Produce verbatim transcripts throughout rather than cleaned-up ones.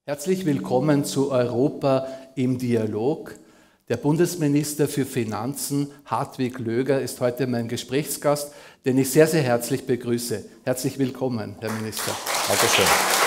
Herzlich willkommen zu Europa im Dialog. Der Bundesminister für Finanzen, Hartwig Löger, ist heute mein Gesprächsgast, den ich sehr, sehr herzlich begrüße. Herzlich willkommen, Herr Minister. Dankeschön.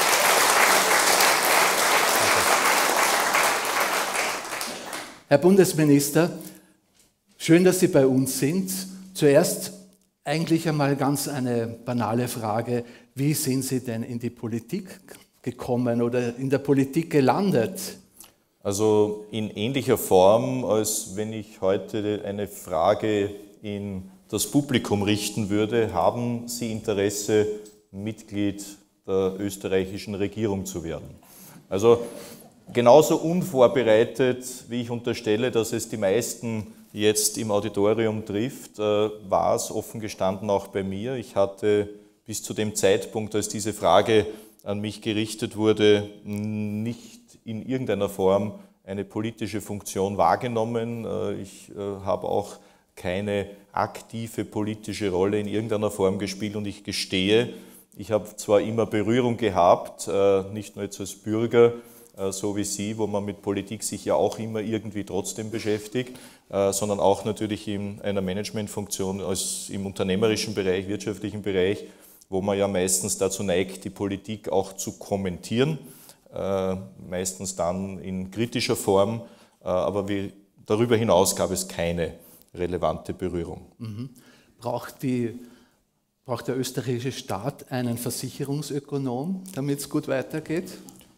Herr Bundesminister, schön, dass Sie bei uns sind. Zuerst eigentlich einmal ganz eine banale Frage. Wie sind Sie denn in die Politik gekommen oder in der Politik gelandet? Also in ähnlicher Form, als wenn ich heute eine Frage in das Publikum richten würde: Haben Sie Interesse, Mitglied der österreichischen Regierung zu werden? Also genauso unvorbereitet, wie ich unterstelle, dass es die meisten jetzt im Auditorium trifft, war es offen gestanden auch bei mir. Ich hatte bis zu dem Zeitpunkt, als diese Frage an mich gerichtet wurde, nicht in irgendeiner Form eine politische Funktion wahrgenommen. Ich habe auch keine aktive politische Rolle in irgendeiner Form gespielt und ich gestehe, ich habe zwar immer Berührung gehabt, nicht nur jetzt als Bürger, so wie Sie, wo man mit Politik sich ja auch immer irgendwie trotzdem beschäftigt, sondern auch natürlich in einer Managementfunktion als im unternehmerischen Bereich, wirtschaftlichen Bereich, wo man ja meistens dazu neigt, die Politik auch zu kommentieren, äh, meistens dann in kritischer Form, äh, aber wie, darüber hinaus gab es keine relevante Berührung. Mhm. Braucht, die, braucht der österreichische Staat einen Versicherungsökonom, damit es gut weitergeht?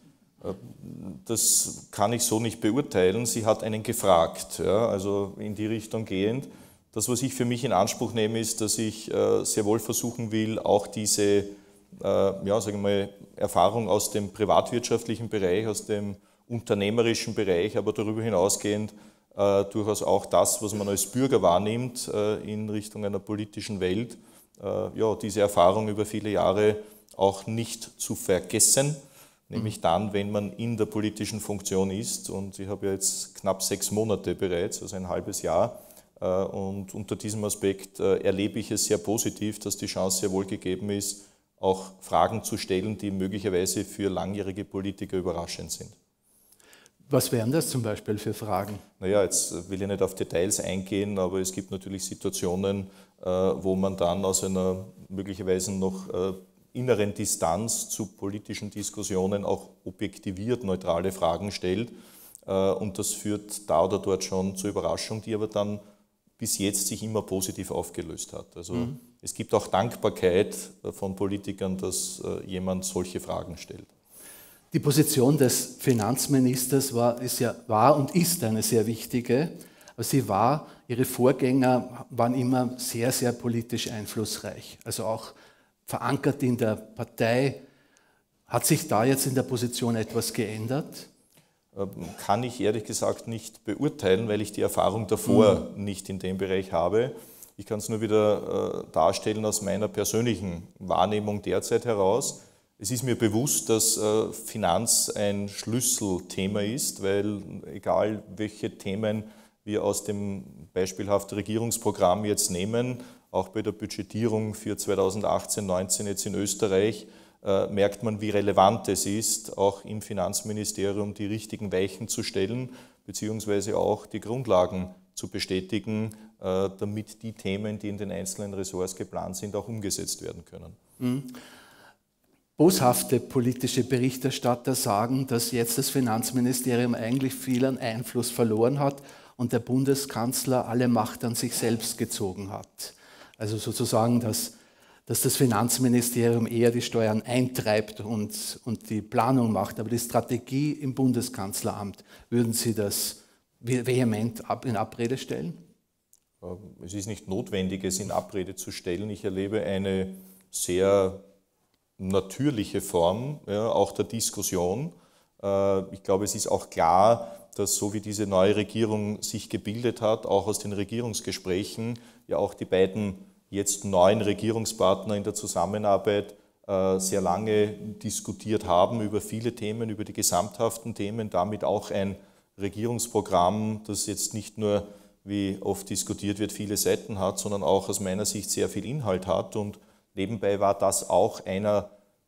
Das kann ich so nicht beurteilen. Sie hat einen gefragt, ja, also in die Richtung gehend. Das, was ich für mich in Anspruch nehme, ist, dass ich äh, sehr wohl versuchen will, auch diese äh, ja, sagen wir mal, Erfahrung aus dem privatwirtschaftlichen Bereich, aus dem unternehmerischen Bereich, aber darüber hinausgehend äh, durchaus auch das, was man als Bürger wahrnimmt äh, in Richtung einer politischen Welt, äh, ja, diese Erfahrung über viele Jahre auch nicht zu vergessen, nämlich dann, wenn man in der politischen Funktion ist. Und ich habe ja jetzt knapp sechs Monate bereits, also ein halbes Jahr. Und unter diesem Aspekt erlebe ich es sehr positiv, dass die Chance sehr wohl gegeben ist, auch Fragen zu stellen, die möglicherweise für langjährige Politiker überraschend sind. Was wären das zum Beispiel für Fragen? Naja, jetzt will ich nicht auf Details eingehen, aber es gibt natürlich Situationen, wo man dann aus einer möglicherweise noch inneren Distanz zu politischen Diskussionen auch objektiviert neutrale Fragen stellt. Und das führt da oder dort schon zur Überraschung, die aber dann bis jetzt sich immer positiv aufgelöst hat. Also mhm. Es gibt auch Dankbarkeit von Politikern, dass jemand solche Fragen stellt. Die Position des Finanzministers war, ist ja, war und ist eine sehr wichtige. Sie war, ihre Vorgänger waren immer sehr, sehr politisch einflussreich, also auch verankert in der Partei. Hat sich da jetzt in der Position etwas geändert? Kann ich ehrlich gesagt nicht beurteilen, weil ich die Erfahrung davor mhm. nicht in dem Bereich habe. Ich kann es nur wieder äh, darstellen aus meiner persönlichen Wahrnehmung derzeit heraus. Es ist mir bewusst, dass äh, Finanz ein Schlüsselthema ist, weil egal welche Themen wir aus dem beispielhaften Regierungsprogramm jetzt nehmen, auch bei der Budgetierung für zweitausendachtzehn neunzehn jetzt in Österreich, Äh, merkt man, wie relevant es ist, auch im Finanzministerium die richtigen Weichen zu stellen, beziehungsweise auch die Grundlagen zu bestätigen, äh, damit die Themen, die in den einzelnen Ressorts geplant sind, auch umgesetzt werden können. Mhm. Boshafte politische Berichterstatter sagen, dass jetzt das Finanzministerium eigentlich viel an Einfluss verloren hat und der Bundeskanzler alle Macht an sich selbst gezogen hat. Also sozusagen, dass dass das Finanzministerium eher die Steuern eintreibt und, und die Planung macht, aber die Strategie im Bundeskanzleramt, würden Sie das vehement in Abrede stellen? Es ist nicht notwendig, es in Abrede zu stellen. Ich erlebe eine sehr natürliche Form, ja, auch der Diskussion. Ich glaube, es ist auch klar, dass so wie diese neue Regierung sich gebildet hat, auch aus den Regierungsgesprächen, ja auch die beiden jetzt neuen Regierungspartner in der Zusammenarbeit äh, sehr lange diskutiert haben über viele Themen, über die gesamthaften Themen, damit auch ein Regierungsprogramm, das jetzt nicht nur, wie oft diskutiert wird, viele Seiten hat, sondern auch aus meiner Sicht sehr viel Inhalt hat. Und nebenbei war das auch einer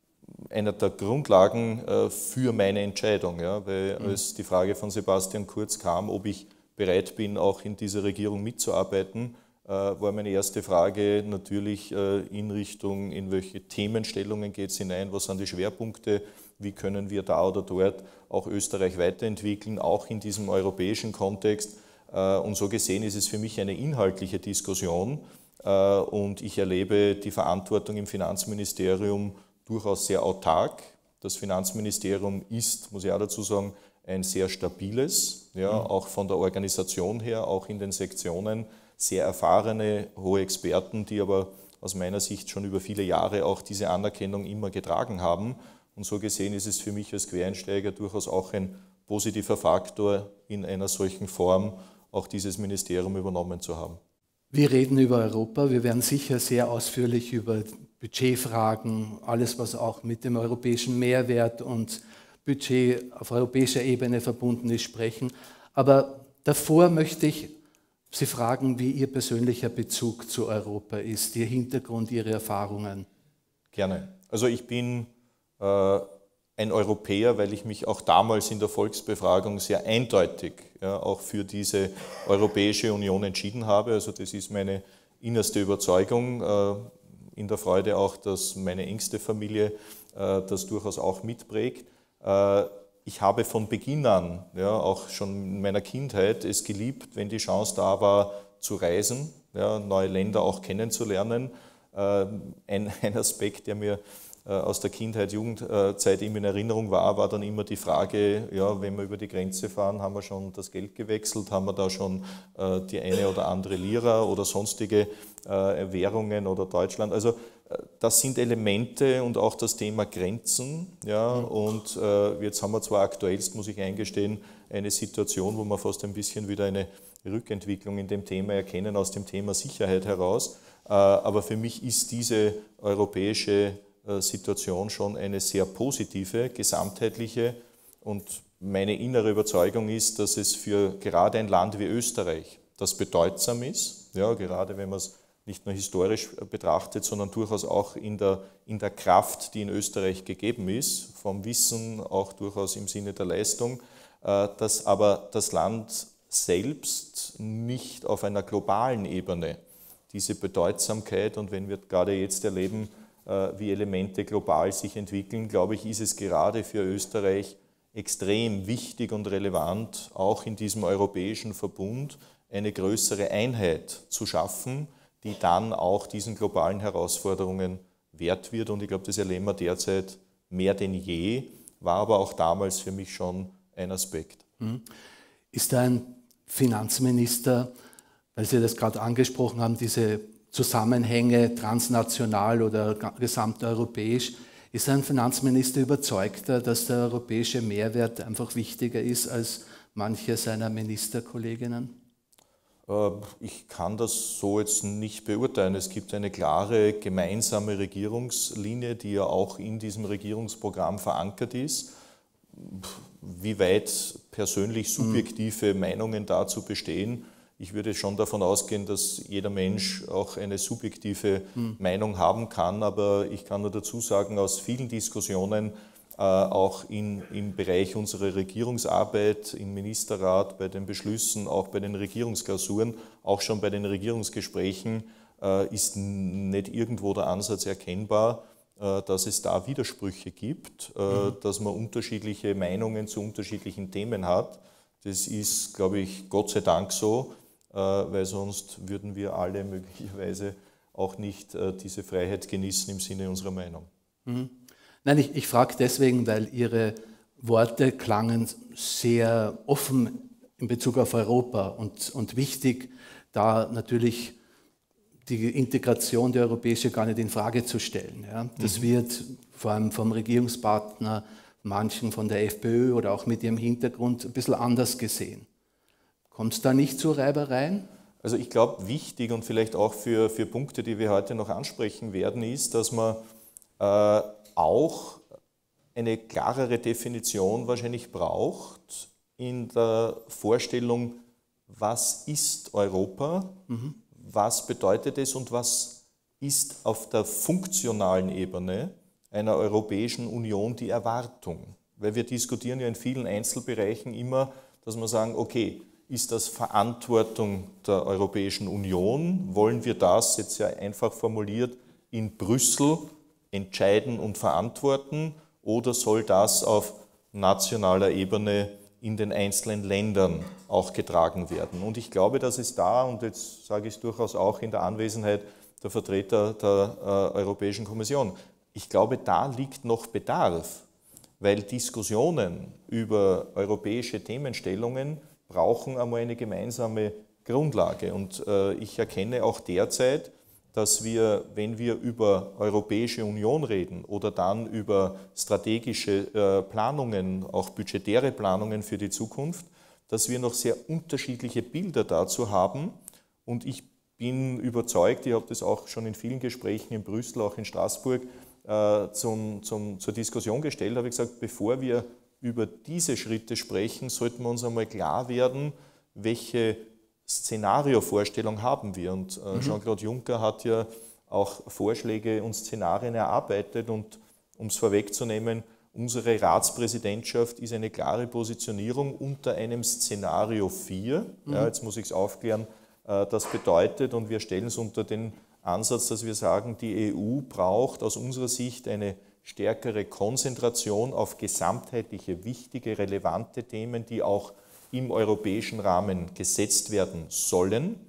einer der Grundlagen äh, für meine Entscheidung. Ja? Weil mhm. als die Frage von Sebastian Kurz kam, ob ich bereit bin, auch in dieser Regierung mitzuarbeiten, äh, war meine erste Frage natürlich äh, in Richtung, in welche Themenstellungen geht es hinein, was sind die Schwerpunkte, wie können wir da oder dort auch Österreich weiterentwickeln, auch in diesem europäischen Kontext. Äh, und so gesehen ist es für mich eine inhaltliche Diskussion äh, und ich erlebe die Verantwortung im Finanzministerium durchaus sehr autark. Das Finanzministerium ist, muss ich auch dazu sagen, ein sehr stabiles, ja, mhm. auch von der Organisation her, auch in den Sektionen, sehr erfahrene, hohe Experten, die aber aus meiner Sicht schon über viele Jahre auch diese Anerkennung immer getragen haben. Und so gesehen ist es für mich als Quereinsteiger durchaus auch ein positiver Faktor, in einer solchen Form auch dieses Ministerium übernommen zu haben. Wir reden über Europa, wir werden sicher sehr ausführlich über Budgetfragen, alles was auch mit dem europäischen Mehrwert und Budget auf europäischer Ebene verbunden ist, sprechen. Aber davor möchte ich Sie fragen, wie Ihr persönlicher Bezug zu Europa ist, Ihr Hintergrund, Ihre Erfahrungen. Gerne. Also ich bin äh, ein Europäer, weil ich mich auch damals in der Volksbefragung sehr eindeutig ja, auch für diese Europäische Union entschieden habe. Also das ist meine innerste Überzeugung, äh, in der Freude auch, dass meine engste Familie äh, das durchaus auch mitprägt. Äh, ich habe von Beginn an, ja, auch schon in meiner Kindheit, es geliebt, wenn die Chance da war, zu reisen, ja, neue Länder auch kennenzulernen. Äh, ein, ein Aspekt, der mir aus der Kindheit, Jugendzeit immer in Erinnerung war, war dann immer die Frage, ja, wenn wir über die Grenze fahren, haben wir schon das Geld gewechselt, haben wir da schon äh, die eine oder andere Lira oder sonstige äh, Währungen oder Deutschland. Also äh, das sind Elemente und auch das Thema Grenzen. Ja, und äh, jetzt haben wir zwar aktuellst, muss ich eingestehen, eine Situation, wo wir fast ein bisschen wieder eine Rückentwicklung in dem Thema erkennen, aus dem Thema Sicherheit heraus. Äh, aber für mich ist diese europäische Situation schon eine sehr positive, gesamtheitliche, und meine innere Überzeugung ist, dass es für gerade ein Land wie Österreich, das bedeutsam ist, ja, gerade wenn man es nicht nur historisch betrachtet, sondern durchaus auch in der, in der Kraft, die in Österreich gegeben ist, vom Wissen, auch durchaus im Sinne der Leistung, dass aber das Land selbst nicht auf einer globalen Ebene diese Bedeutsamkeit, und wenn wir gerade jetzt erleben, wie Elemente global sich entwickeln, glaube ich, ist es gerade für Österreich extrem wichtig und relevant, auch in diesem europäischen Verbund eine größere Einheit zu schaffen, die dann auch diesen globalen Herausforderungen wert wird. Und ich glaube, das erleben wir derzeit mehr denn je, war aber auch damals für mich schon ein Aspekt. Ist da ein Finanzminister, weil Sie das gerade angesprochen haben, diese Zusammenhänge transnational oder gesamteuropäisch, ist ein Finanzminister überzeugter, dass der europäische Mehrwert einfach wichtiger ist als manche seiner Ministerkolleginnen? Ich kann das so jetzt nicht beurteilen. Es gibt eine klare gemeinsame Regierungslinie, die ja auch in diesem Regierungsprogramm verankert ist. Wie weit persönlich subjektive mhm. Meinungen dazu bestehen, ich würde schon davon ausgehen, dass jeder Mensch auch eine subjektive mhm. Meinung haben kann, aber ich kann nur dazu sagen, aus vielen Diskussionen, äh, auch in, im Bereich unserer Regierungsarbeit, im Ministerrat, bei den Beschlüssen, auch bei den Regierungsklausuren, auch schon bei den Regierungsgesprächen, äh, ist nicht irgendwo der Ansatz erkennbar, äh, dass es da Widersprüche gibt, äh, mhm. dass man unterschiedliche Meinungen zu unterschiedlichen Themen hat. Das ist, glaube ich, Gott sei Dank so, weil sonst würden wir alle möglicherweise auch nicht diese Freiheit genießen im Sinne unserer Meinung. Mhm. Nein, ich, ich frage deswegen, weil Ihre Worte klangen sehr offen in Bezug auf Europa und, und wichtig, da natürlich die Integration der europäische gar nicht in Frage zu stellen. Ja. Das mhm. wird vor allem vom Regierungspartner, manchen von der FPÖ oder auch mit ihrem Hintergrund ein bisschen anders gesehen. Kommt es da nicht zu Reibereien? Also ich glaube, wichtig und vielleicht auch für, für Punkte, die wir heute noch ansprechen werden, ist, dass man äh, auch eine klarere Definition wahrscheinlich braucht in der Vorstellung, was ist Europa, mhm. was bedeutet es und was ist auf der funktionalen Ebene einer Europäischen Union die Erwartung? Weil wir diskutieren ja in vielen Einzelbereichen immer, dass wir sagen, okay, ist das Verantwortung der Europäischen Union? Wollen wir das, jetzt ja einfach formuliert, in Brüssel entscheiden und verantworten? Oder soll das auf nationaler Ebene in den einzelnen Ländern auch getragen werden? Und ich glaube, dass es da, und jetzt sage ich es durchaus auch in der Anwesenheit der Vertreter der äh, Europäischen Kommission, ich glaube, da liegt noch Bedarf, weil Diskussionen über europäische Themenstellungen brauchen einmal eine gemeinsame Grundlage. Und äh, ich erkenne auch derzeit, dass wir, wenn wir über Europäische Union reden oder dann über strategische äh, Planungen, auch budgetäre Planungen für die Zukunft, dass wir noch sehr unterschiedliche Bilder dazu haben. Und ich bin überzeugt, ich habe das auch schon in vielen Gesprächen in Brüssel, auch in Straßburg äh, zum, zum, zur Diskussion gestellt, habe ich gesagt, bevor wir über diese Schritte sprechen, sollten wir uns einmal klar werden, welche Szenariovorstellung haben wir. Und äh, Jean-Claude Juncker hat ja auch Vorschläge und Szenarien erarbeitet. Und um es vorwegzunehmen, unsere Ratspräsidentschaft ist eine klare Positionierung unter einem Szenario vier. Mhm. Ja, jetzt muss ich es aufklären, äh, das bedeutet, und wir stellen es unter den Ansatz, dass wir sagen, die E U braucht aus unserer Sicht eine stärkere Konzentration auf gesamtheitliche, wichtige, relevante Themen, die auch im europäischen Rahmen gesetzt werden sollen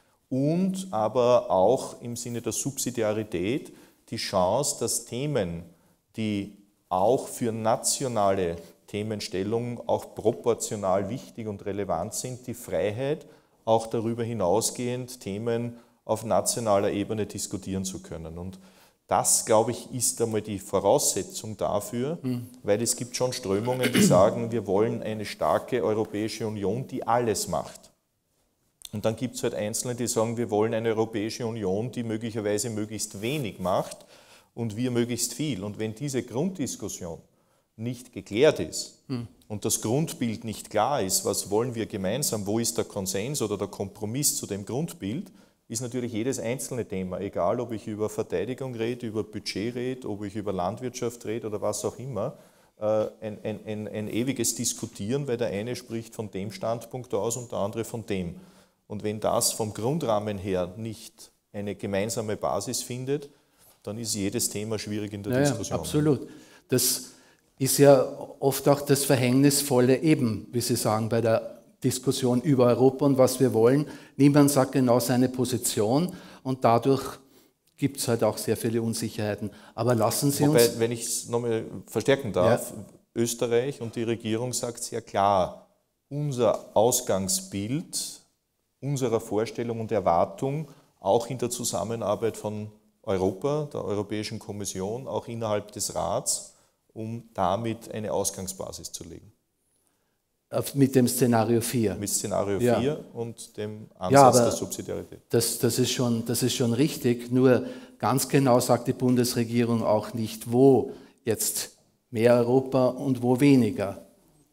und aber auch im Sinne der Subsidiarität die Chance, dass Themen, die auch für nationale Themenstellungen auch proportional wichtig und relevant sind, die Freiheit, auch darüber hinausgehend Themen auf nationaler Ebene diskutieren zu können. Und das, glaube ich, ist einmal die Voraussetzung dafür, mhm. weil es gibt schon Strömungen, die sagen, wir wollen eine starke Europäische Union, die alles macht. Und dann gibt es halt Einzelne, die sagen, wir wollen eine Europäische Union, die möglicherweise möglichst wenig macht und wir möglichst viel. Und wenn diese Grunddiskussion nicht geklärt ist mhm. und das Grundbild nicht klar ist, was wollen wir gemeinsam, wo ist der Konsens oder der Kompromiss zu dem Grundbild, ist natürlich jedes einzelne Thema, egal ob ich über Verteidigung rede, über Budget rede, ob ich über Landwirtschaft rede oder was auch immer, ein, ein, ein, ein ewiges Diskutieren, weil der eine spricht von dem Standpunkt aus und der andere von dem. Und wenn das vom Grundrahmen her nicht eine gemeinsame Basis findet, dann ist jedes Thema schwierig in der ja, Diskussion. Ja, absolut. Das ist ja oft auch das Verhängnisvolle eben, wie Sie sagen, bei der Diskussion über Europa und was wir wollen. Niemand sagt genau seine Position und dadurch gibt es halt auch sehr viele Unsicherheiten. Aber lassen Sie Wobei, uns... wenn ich es nochmal verstärken darf, ja. Österreich und die Regierung sagt sehr klar, unser Ausgangsbild unserer Vorstellung und Erwartung, auch in der Zusammenarbeit von Europa, der Europäischen Kommission, auch innerhalb des Rats, um damit eine Ausgangsbasis zu legen. Mit dem Szenario vier. Mit Szenario ja. vier und dem Ansatz ja, aber der Subsidiarität. Das, das, ist schon, das ist schon richtig, nur ganz genau sagt die Bundesregierung auch nicht, wo jetzt mehr Europa und wo weniger.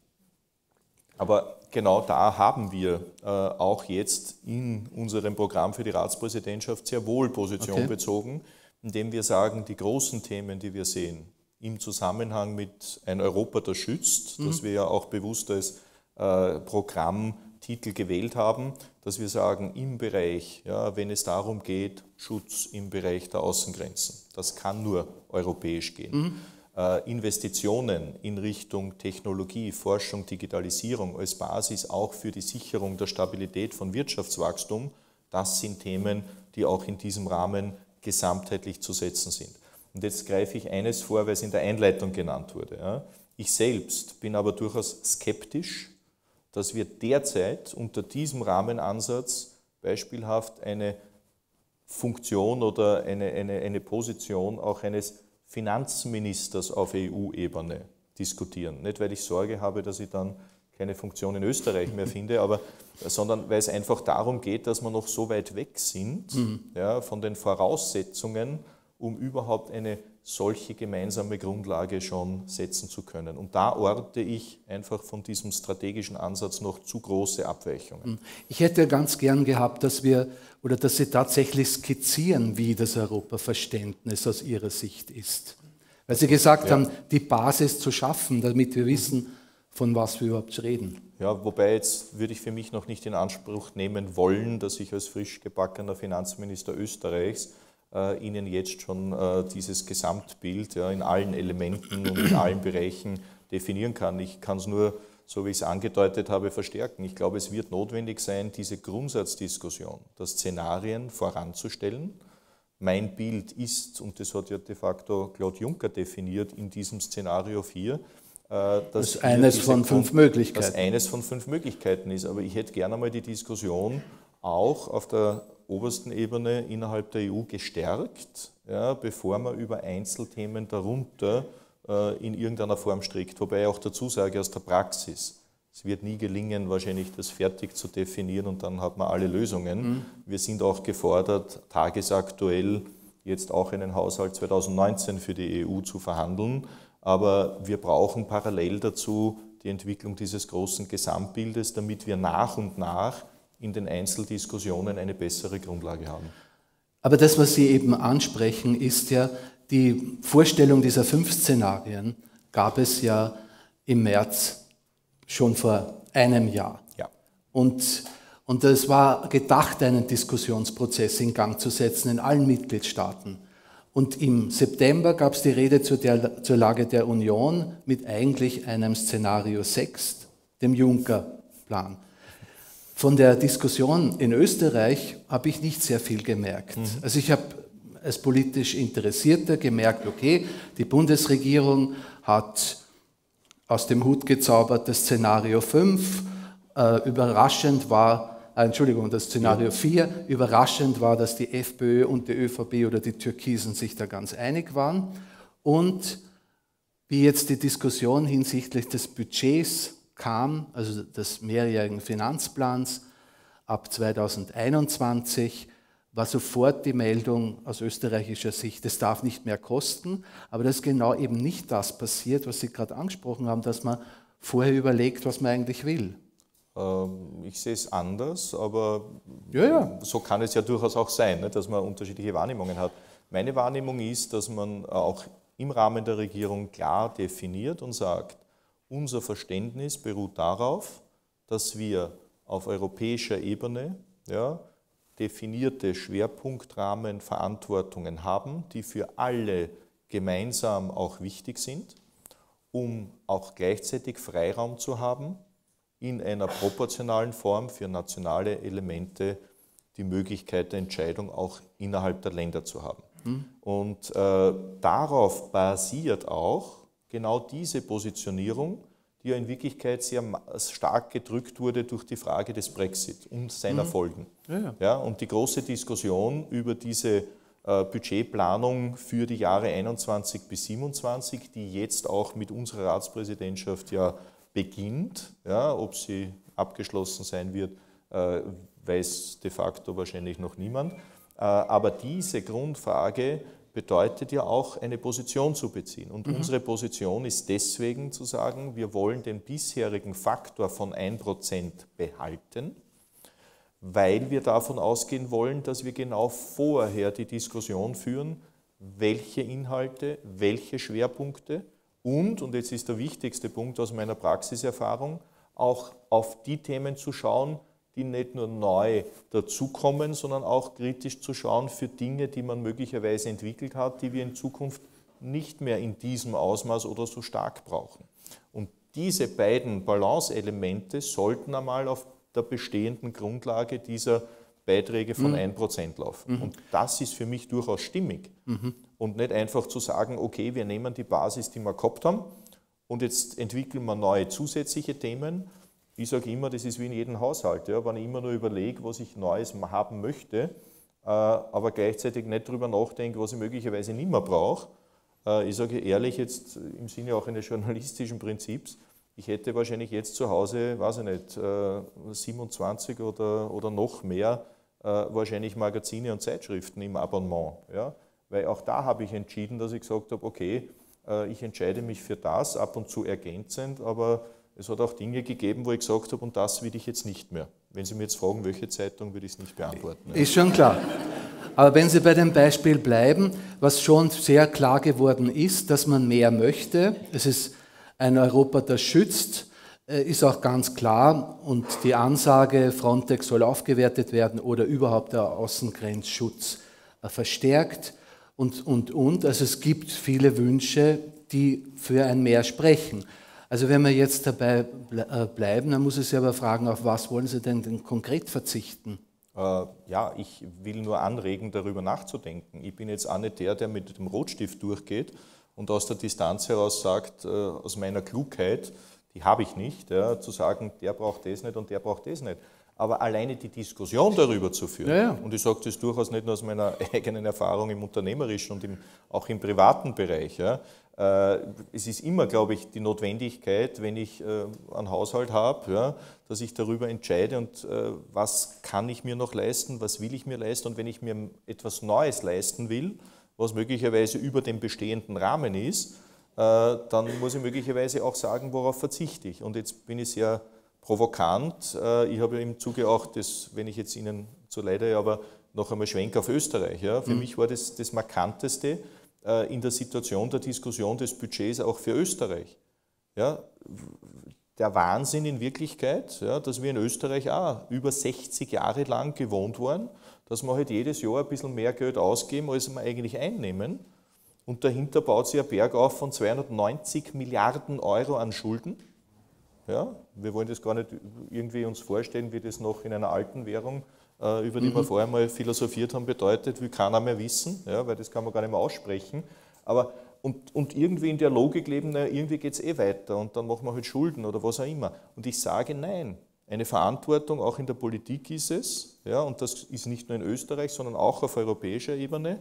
Aber genau da haben wir äh, auch jetzt in unserem Programm für die Ratspräsidentschaft sehr wohl Position okay. bezogen, indem wir sagen, die großen Themen, die wir sehen, im Zusammenhang mit ein Europa, das schützt, mhm. das wir ja auch bewusst als äh, Programmtitel gewählt haben, dass wir sagen, im Bereich, ja, wenn es darum geht, Schutz im Bereich der Außengrenzen, das kann nur europäisch gehen. Mhm. Äh, Investitionen in Richtung Technologie, Forschung, Digitalisierung als Basis auch für die Sicherung der Stabilität von Wirtschaftswachstum, das sind Themen, die auch in diesem Rahmen gesamtheitlich zu setzen sind. Und jetzt greife ich eines vor, weil es in der Einleitung genannt wurde. Ich selbst bin aber durchaus skeptisch, dass wir derzeit unter diesem Rahmenansatz beispielhaft eine Funktion oder eine, eine, eine Position auch eines Finanzministers auf E U-Ebene diskutieren. Nicht, weil ich Sorge habe, dass ich dann keine Funktion in Österreich mehr finde, aber, sondern weil es einfach darum geht, dass wir noch so weit weg sind mhm. ja, von den Voraussetzungen, um überhaupt eine solche gemeinsame Grundlage schon setzen zu können. Und da orte ich einfach von diesem strategischen Ansatz noch zu große Abweichungen. Ich hätte ganz gern gehabt, dass wir oder dass Sie tatsächlich skizzieren, wie das Europaverständnis aus Ihrer Sicht ist. Weil Sie gesagt ja. haben, die Basis zu schaffen, damit wir wissen, von was wir überhaupt reden. Ja, wobei jetzt würde ich für mich noch nicht in Anspruch nehmen wollen, dass ich als frisch gebackener Finanzminister Österreichs äh, Ihnen jetzt schon äh, dieses Gesamtbild ja, in allen Elementen und in allen Bereichen definieren kann. Ich kann es nur, so wie ich es angedeutet habe, verstärken. Ich glaube, es wird notwendig sein, diese Grundsatzdiskussion der Szenarien voranzustellen. Mein Bild ist, und das hat ja de facto Claude Juncker definiert in diesem Szenario vier, dass das eines von fünf Grund, Möglichkeiten. Das eines von fünf Möglichkeiten ist. Aber ich hätte gerne einmal die Diskussion auch auf der obersten Ebene innerhalb der E U gestärkt, ja, bevor man über Einzelthemen darunter äh, in irgendeiner Form strickt. Wobei ich auch dazu sage, aus der Praxis, es wird nie gelingen, wahrscheinlich das fertig zu definieren und dann hat man alle Lösungen. Mhm. Wir sind auch gefordert, tagesaktuell jetzt auch einen Haushalt zweitausendneunzehn für die E U zu verhandeln. Aber wir brauchen parallel dazu die Entwicklung dieses großen Gesamtbildes, damit wir nach und nach in den Einzeldiskussionen eine bessere Grundlage haben. Aber das, was Sie eben ansprechen, ist ja, die Vorstellung dieser fünf Szenarien gab es ja im März schon vor einem Jahr. Ja. Und, und es war gedacht, einen Diskussionsprozess in Gang zu setzen in allen Mitgliedstaaten. Und im September gab es die Rede zur, der, zur Lage der Union mit eigentlich einem Szenario sechs, dem Juncker-Plan. Von der Diskussion in Österreich habe ich nicht sehr viel gemerkt. Mhm. Also ich habe als politisch Interessierter gemerkt, okay, die Bundesregierung hat aus dem Hut gezaubert das Szenario fünf, äh, überraschend war, äh, Entschuldigung, das Szenario vier, überraschend war, dass die FPÖ und die ÖVP oder die Türkisen sich da ganz einig waren. Und wie jetzt die Diskussion hinsichtlich des Budgets kam, also des mehrjährigen Finanzplans ab zweitausendeinundzwanzig, war sofort die Meldung aus österreichischer Sicht, es darf nicht mehr kosten, aber das ist genau eben nicht das passiert, was Sie gerade angesprochen haben, dass man vorher überlegt, was man eigentlich will. Ähm, ich sehe es anders, aber ja, ja. so kann es ja durchaus auch sein, dass man unterschiedliche Wahrnehmungen hat. Meine Wahrnehmung ist, dass man auch im Rahmen der Regierung klar definiert und sagt, unser Verständnis beruht darauf, dass wir auf europäischer Ebene ja, definierte Schwerpunktrahmen, Verantwortungen haben, die für alle gemeinsam auch wichtig sind, um auch gleichzeitig Freiraum zu haben, in einer proportionalen Form für nationale Elemente die Möglichkeit der Entscheidung auch innerhalb der Länder zu haben. Mhm. Und äh, darauf basiert auch genau diese Positionierung, die ja in Wirklichkeit sehr stark gedrückt wurde durch die Frage des Brexit und seiner mhm. Folgen. Ja, ja. Ja, und die große Diskussion über diese äh, Budgetplanung für die Jahre einundzwanzig bis siebenundzwanzig, die jetzt auch mit unserer Ratspräsidentschaft ja beginnt, ja, ob sie abgeschlossen sein wird, äh, weiß de facto wahrscheinlich noch niemand. Äh, aber diese Grundfrage bedeutet ja auch, eine Position zu beziehen. Und mhm. unsere Position ist deswegen zu sagen, wir wollen den bisherigen Faktor von ein Prozent behalten, weil wir davon ausgehen wollen, dass wir genau vorher die Diskussion führen, welche Inhalte, welche Schwerpunkte und, und jetzt ist der wichtigste Punkt aus meiner Praxiserfahrung, auch auf die Themen zu schauen, die nicht nur neu dazukommen, sondern auch kritisch zu schauen für Dinge, die man möglicherweise entwickelt hat, die wir in Zukunft nicht mehr in diesem Ausmaß oder so stark brauchen. Und diese beiden Balance-Elemente sollten einmal auf der bestehenden Grundlage dieser Beiträge von mhm. ein Prozent laufen. Mhm. Und das ist für mich durchaus stimmig. Mhm. Und nicht einfach zu sagen, okay, wir nehmen die Basis, die wir gehabt haben, und jetzt entwickeln wir neue zusätzliche Themen. Ich sage immer, das ist wie in jedem Haushalt, ja, wenn ich immer nur überlege, was ich Neues haben möchte, äh, aber gleichzeitig nicht darüber nachdenke, was ich möglicherweise nicht mehr brauche. Äh, ich sage ehrlich, jetzt im Sinne auch eines journalistischen Prinzips, ich hätte wahrscheinlich jetzt zu Hause, weiß ich nicht, äh, siebenundzwanzig oder, oder noch mehr, äh, wahrscheinlich Magazine und Zeitschriften im Abonnement. Ja? Weil auch da habe ich entschieden, dass ich gesagt habe, okay, äh, ich entscheide mich für das, ab und zu ergänzend, aber es hat auch Dinge gegeben, wo ich gesagt habe, und das will ich jetzt nicht mehr. Wenn Sie mir jetzt fragen, welche Zeitung, würde ich es nicht beantworten. Ja. Ist schon klar. Aber wenn Sie bei dem Beispiel bleiben, was schon sehr klar geworden ist, dass man mehr möchte, es ist ein Europa, das schützt, ist auch ganz klar, und die Ansage, Frontex soll aufgewertet werden oder überhaupt der Außengrenzschutz verstärkt und, und, und. Also es gibt viele Wünsche, die für ein Mehr sprechen. Also wenn wir jetzt dabei bleiben, dann muss ich Sie aber fragen, auf was wollen Sie denn, denn konkret verzichten? Äh, ja, ich will nur anregen, darüber nachzudenken. Ich bin jetzt auch nicht der, der mit dem Rotstift durchgeht und aus der Distanz heraus sagt, äh, aus meiner Klugheit, die habe ich nicht, ja, zu sagen, der braucht das nicht und der braucht das nicht. Aber alleine die Diskussion darüber zu führen, ja, ja. und ich sage das durchaus nicht nur aus meiner eigenen Erfahrung im unternehmerischen und im, auch im privaten Bereich, ja, äh, es ist immer, glaube ich, die Notwendigkeit, wenn ich äh, einen Haushalt habe, ja, dass ich darüber entscheide, und äh, was kann ich mir noch leisten, was will ich mir leisten, und wenn ich mir etwas Neues leisten will, was möglicherweise über dem bestehenden Rahmen ist, äh, dann muss ich möglicherweise auch sagen, worauf verzichte ich. Und jetzt bin ich sehr provokant. Ich habe im Zuge auch das, wenn ich jetzt Ihnen zu leider, aber noch einmal schwenke auf Österreich. Ja. Für mhm. mich war das das Markanteste in der Situation der Diskussion des Budgets auch für Österreich. Ja. Der Wahnsinn in Wirklichkeit, ja, dass wir in Österreich auch über sechzig Jahre lang gewohnt waren, dass wir halt jedes Jahr ein bisschen mehr Geld ausgeben, als wir eigentlich einnehmen. Und dahinter baut sich ein Berg auf von zweihundertneunzig Milliarden Euro an Schulden. Ja, wir wollen das gar nicht irgendwie uns vorstellen, wie das noch in einer alten Währung, äh, über die mhm. wir vorher mal philosophiert haben, bedeutet, will keiner mehr wissen, ja, weil das kann man gar nicht mehr aussprechen. Aber, und, und irgendwie in der Logik leben, naja, irgendwie geht es eh weiter und dann machen wir halt Schulden oder was auch immer. Und ich sage nein. Eine Verantwortung auch in der Politik ist es, ja, und das ist nicht nur in Österreich, sondern auch auf europäischer Ebene,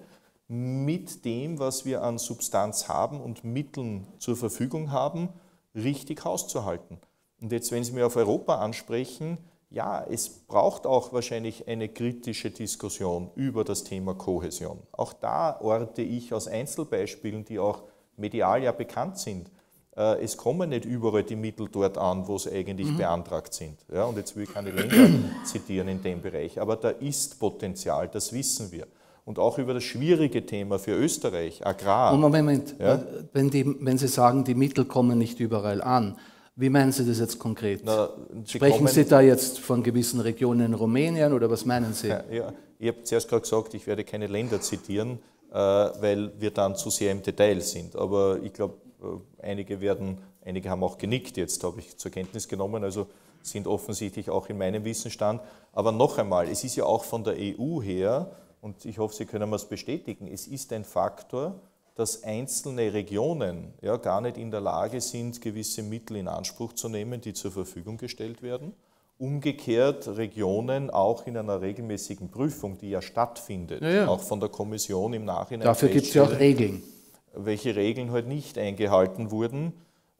mit dem, was wir an Substanz haben und Mitteln zur Verfügung haben, richtig hauszuhalten. Und jetzt, wenn Sie mir auf Europa ansprechen, ja, es braucht auch wahrscheinlich eine kritische Diskussion über das Thema Kohäsion. Auch da orte ich aus Einzelbeispielen, die auch medial ja bekannt sind. Es kommen nicht überall die Mittel dort an, wo sie eigentlich mhm. beantragt sind. Ja, und jetzt will ich keine Länder zitieren in dem Bereich, aber da ist Potenzial, das wissen wir. Und auch über das schwierige Thema für Österreich, Agrar. Moment, ja? wenn, die, wenn Sie sagen, die Mittel kommen nicht überall an, wie meinen Sie das jetzt konkret? Na, Sie Sprechen Sie da jetzt von gewissen Regionen in Rumänien oder was meinen Sie? Ja, ja, ich habe zuerst gerade gesagt, ich werde keine Länder zitieren, äh, weil wir dann zu sehr im Detail sind. Aber ich glaube, äh, einige werden, einige haben auch genickt jetzt, habe ich zur Kenntnis genommen, also sind offensichtlich auch in meinem Wissensstand. Aber noch einmal, es ist ja auch von der E U her, und ich hoffe, Sie können mir das bestätigen, es ist ein Faktor, dass einzelne Regionen ja gar nicht in der Lage sind, gewisse Mittel in Anspruch zu nehmen, die zur Verfügung gestellt werden. Umgekehrt Regionen auch in einer regelmäßigen Prüfung, die ja stattfindet, ja, ja. auch von der Kommission im Nachhinein. Dafür gibt es ja auch Regeln. Welche Regeln halt nicht eingehalten wurden.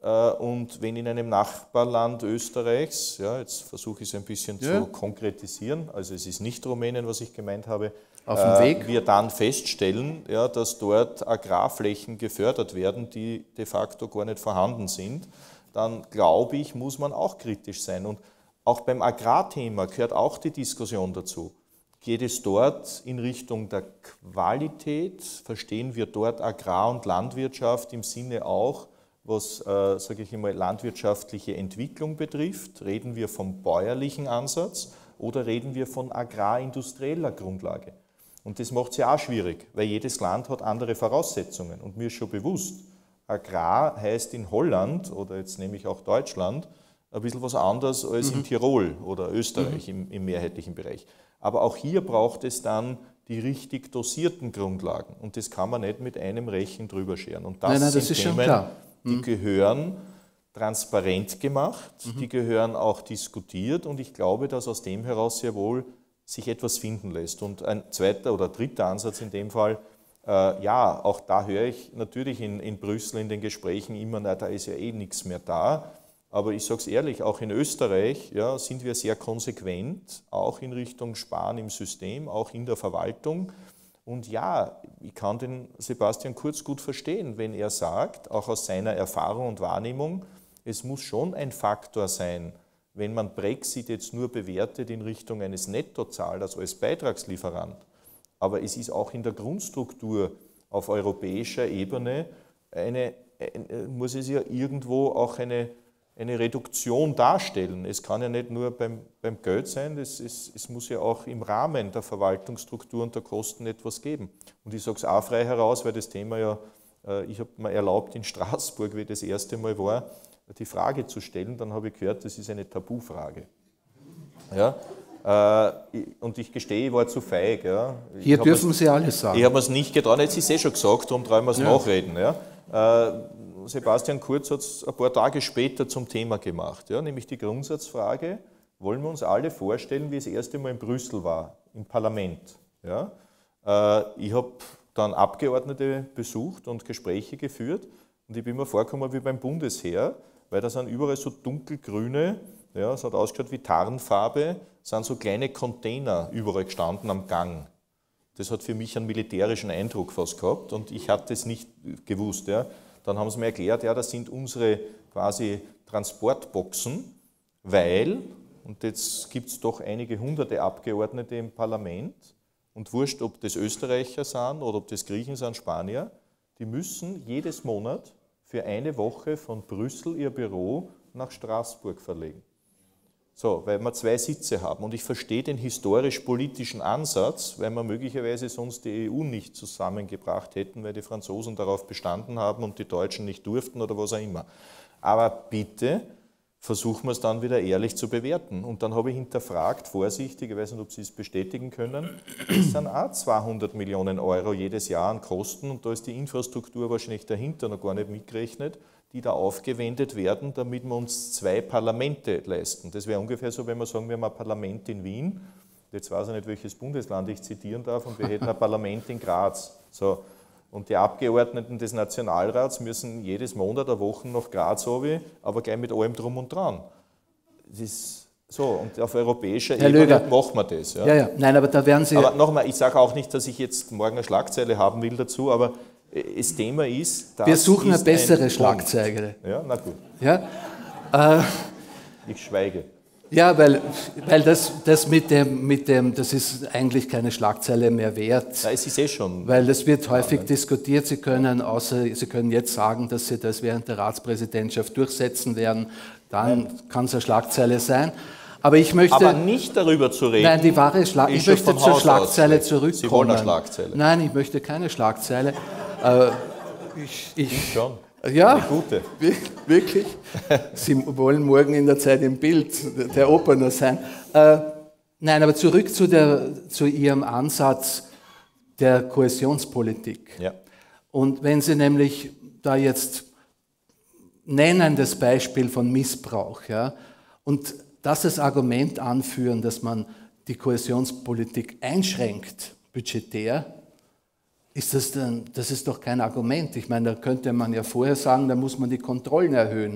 Und wenn in einem Nachbarland Österreichs, ja, jetzt versuche ich es ein bisschen ja. zu konkretisieren, also es ist nicht Rumänien, was ich gemeint habe, Auf dem Weg. Äh, wir dann feststellen, ja, dass dort Agrarflächen gefördert werden, die de facto gar nicht vorhanden sind, dann glaube ich, muss man auch kritisch sein. Und auch beim Agrarthema gehört auch die Diskussion dazu. Geht es dort in Richtung der Qualität? Verstehen wir dort Agrar- und Landwirtschaft im Sinne auch, was, äh, sage ich immer, landwirtschaftliche Entwicklung betrifft? Reden wir vom bäuerlichen Ansatz oder reden wir von agrarindustrieller Grundlage? Und das macht es ja auch schwierig, weil jedes Land hat andere Voraussetzungen. Und mir ist schon bewusst, Agrar heißt in Holland, oder jetzt nehme ich auch Deutschland, ein bisschen was anderes als mhm. in Tirol oder Österreich mhm. im, im mehrheitlichen Bereich. Aber auch hier braucht es dann die richtig dosierten Grundlagen. Und das kann man nicht mit einem Rechen drüber scheren. Und das, nein, nein, das sind ist Themen, schon klar. Mhm. die gehören transparent gemacht, mhm. die gehören auch diskutiert. Und ich glaube, dass aus dem heraus sehr wohl sich etwas finden lässt. Und ein zweiter oder dritter Ansatz in dem Fall, äh, ja, auch da höre ich natürlich in, in Brüssel in den Gesprächen immer, na, da ist ja eh nichts mehr da. Aber ich sage es ehrlich, auch in Österreich ja, sind wir sehr konsequent, auch in Richtung Sparen im System, auch in der Verwaltung. Und ja, ich kann den Sebastian Kurz gut verstehen, wenn er sagt, auch aus seiner Erfahrung und Wahrnehmung, es muss schon ein Faktor sein, wenn man Brexit jetzt nur bewertet in Richtung eines Nettozahlers als Beitragslieferant, aber es ist auch in der Grundstruktur auf europäischer Ebene eine, eine muss es ja irgendwo auch eine, eine Reduktion darstellen. Es kann ja nicht nur beim, beim Geld sein, es, es, es muss ja auch im Rahmen der Verwaltungsstruktur und der Kosten etwas geben. Und ich sage es auch frei heraus, weil das Thema ja, ich habe mir erlaubt in Straßburg, wie ich das erste Mal war, die Frage zu stellen, dann habe ich gehört, das ist eine Tabufrage. Ja? Und ich gestehe, ich war zu feig. Ja. Hier dürfen Sie alles sagen. Ich habe es nicht getan, jetzt ist es eh schon gesagt, darum trauen wir es ja. nachreden. Ja. Sebastian Kurz hat es ein paar Tage später zum Thema gemacht, ja, nämlich die Grundsatzfrage, wollen wir uns alle vorstellen, wie es das erste Mal in Brüssel war, im Parlament. Ja. Ich habe dann Abgeordnete besucht und Gespräche geführt und ich bin mir vorgekommen wie beim Bundesheer, weil da sind überall so dunkelgrüne, ja, es hat ausgeschaut wie Tarnfarbe, sind so kleine Container überall gestanden am Gang. Das hat für mich einen militärischen Eindruck fast gehabt und ich hatte es nicht gewusst. Ja. Dann haben sie mir erklärt, ja, das sind unsere quasi Transportboxen, weil, und jetzt gibt es doch einige hunderte Abgeordnete im Parlament, und wurscht, ob das Österreicher sind oder ob das Griechen sind, Spanier, die müssen jedes Monat für eine Woche von Brüssel ihr Büro nach Straßburg verlegen. So, weil wir zwei Sitze haben. Und ich verstehe den historisch-politischen Ansatz, weil wir möglicherweise sonst die E U nicht zusammengebracht hätten, weil die Franzosen darauf bestanden haben und die Deutschen nicht durften oder was auch immer. Aber bitte versuchen wir es dann wieder ehrlich zu bewerten. Und dann habe ich hinterfragt, vorsichtig, ich weiß nicht, ob Sie es bestätigen können, es sind auch zweihundert Millionen Euro jedes Jahr an Kosten und da ist die Infrastruktur wahrscheinlich dahinter noch gar nicht mitgerechnet, die da aufgewendet werden, damit wir uns zwei Parlamente leisten. Das wäre ungefähr so, wenn wir sagen, wir haben ein Parlament in Wien, jetzt weiß ich nicht, welches Bundesland ich zitieren darf, und wir hätten ein Parlament in Graz. So. Und die Abgeordneten des Nationalrats müssen jedes Monat eine Woche nach Graz runter, aber gleich mit allem drum und dran. Das ist so, und auf europäischer Herr Ebene Löger, machen wir das. Ja, ja, ja. Nein, aber da werden Sie... Aber nochmal, ich sage auch nicht, dass ich jetzt morgen eine Schlagzeile haben will dazu, aber das Thema ist... Das wir suchen ist eine bessere ein Schlagzeile. Ja, na gut. Ja, äh, ich schweige. Ja, weil, weil das, das mit dem, mit dem, das ist eigentlich keine Schlagzeile mehr wert. Ja, es ist eh schon. Weil das wird häufig ja, diskutiert. Sie können, außer, Sie können jetzt sagen, dass Sie das während der Ratspräsidentschaft durchsetzen werden. Dann Nein. kann es eine Schlagzeile sein. Aber ich möchte... Aber nicht darüber zu reden. Nein, die wahre Schlagzeile... Ich möchte zur Haus Schlagzeile aus. zurückkommen. Sie wollen eine Schlagzeile? Nein, ich möchte keine Schlagzeile. Äh, ich, ich, ich schon. Ja, eine gute. Wirklich? Sie wollen morgen in der Zeit im Bild der Opener sein. Äh, nein, aber zurück zu, der, zu Ihrem Ansatz der Kohäsionspolitik. Ja. Und wenn Sie nämlich da jetzt nennen das Beispiel von Missbrauch, ja, und das als Argument anführen, dass man die Kohäsionspolitik einschränkt, budgetär, ist das, dann, das ist doch kein Argument. Ich meine, da könnte man ja vorher sagen, da muss man die Kontrollen erhöhen.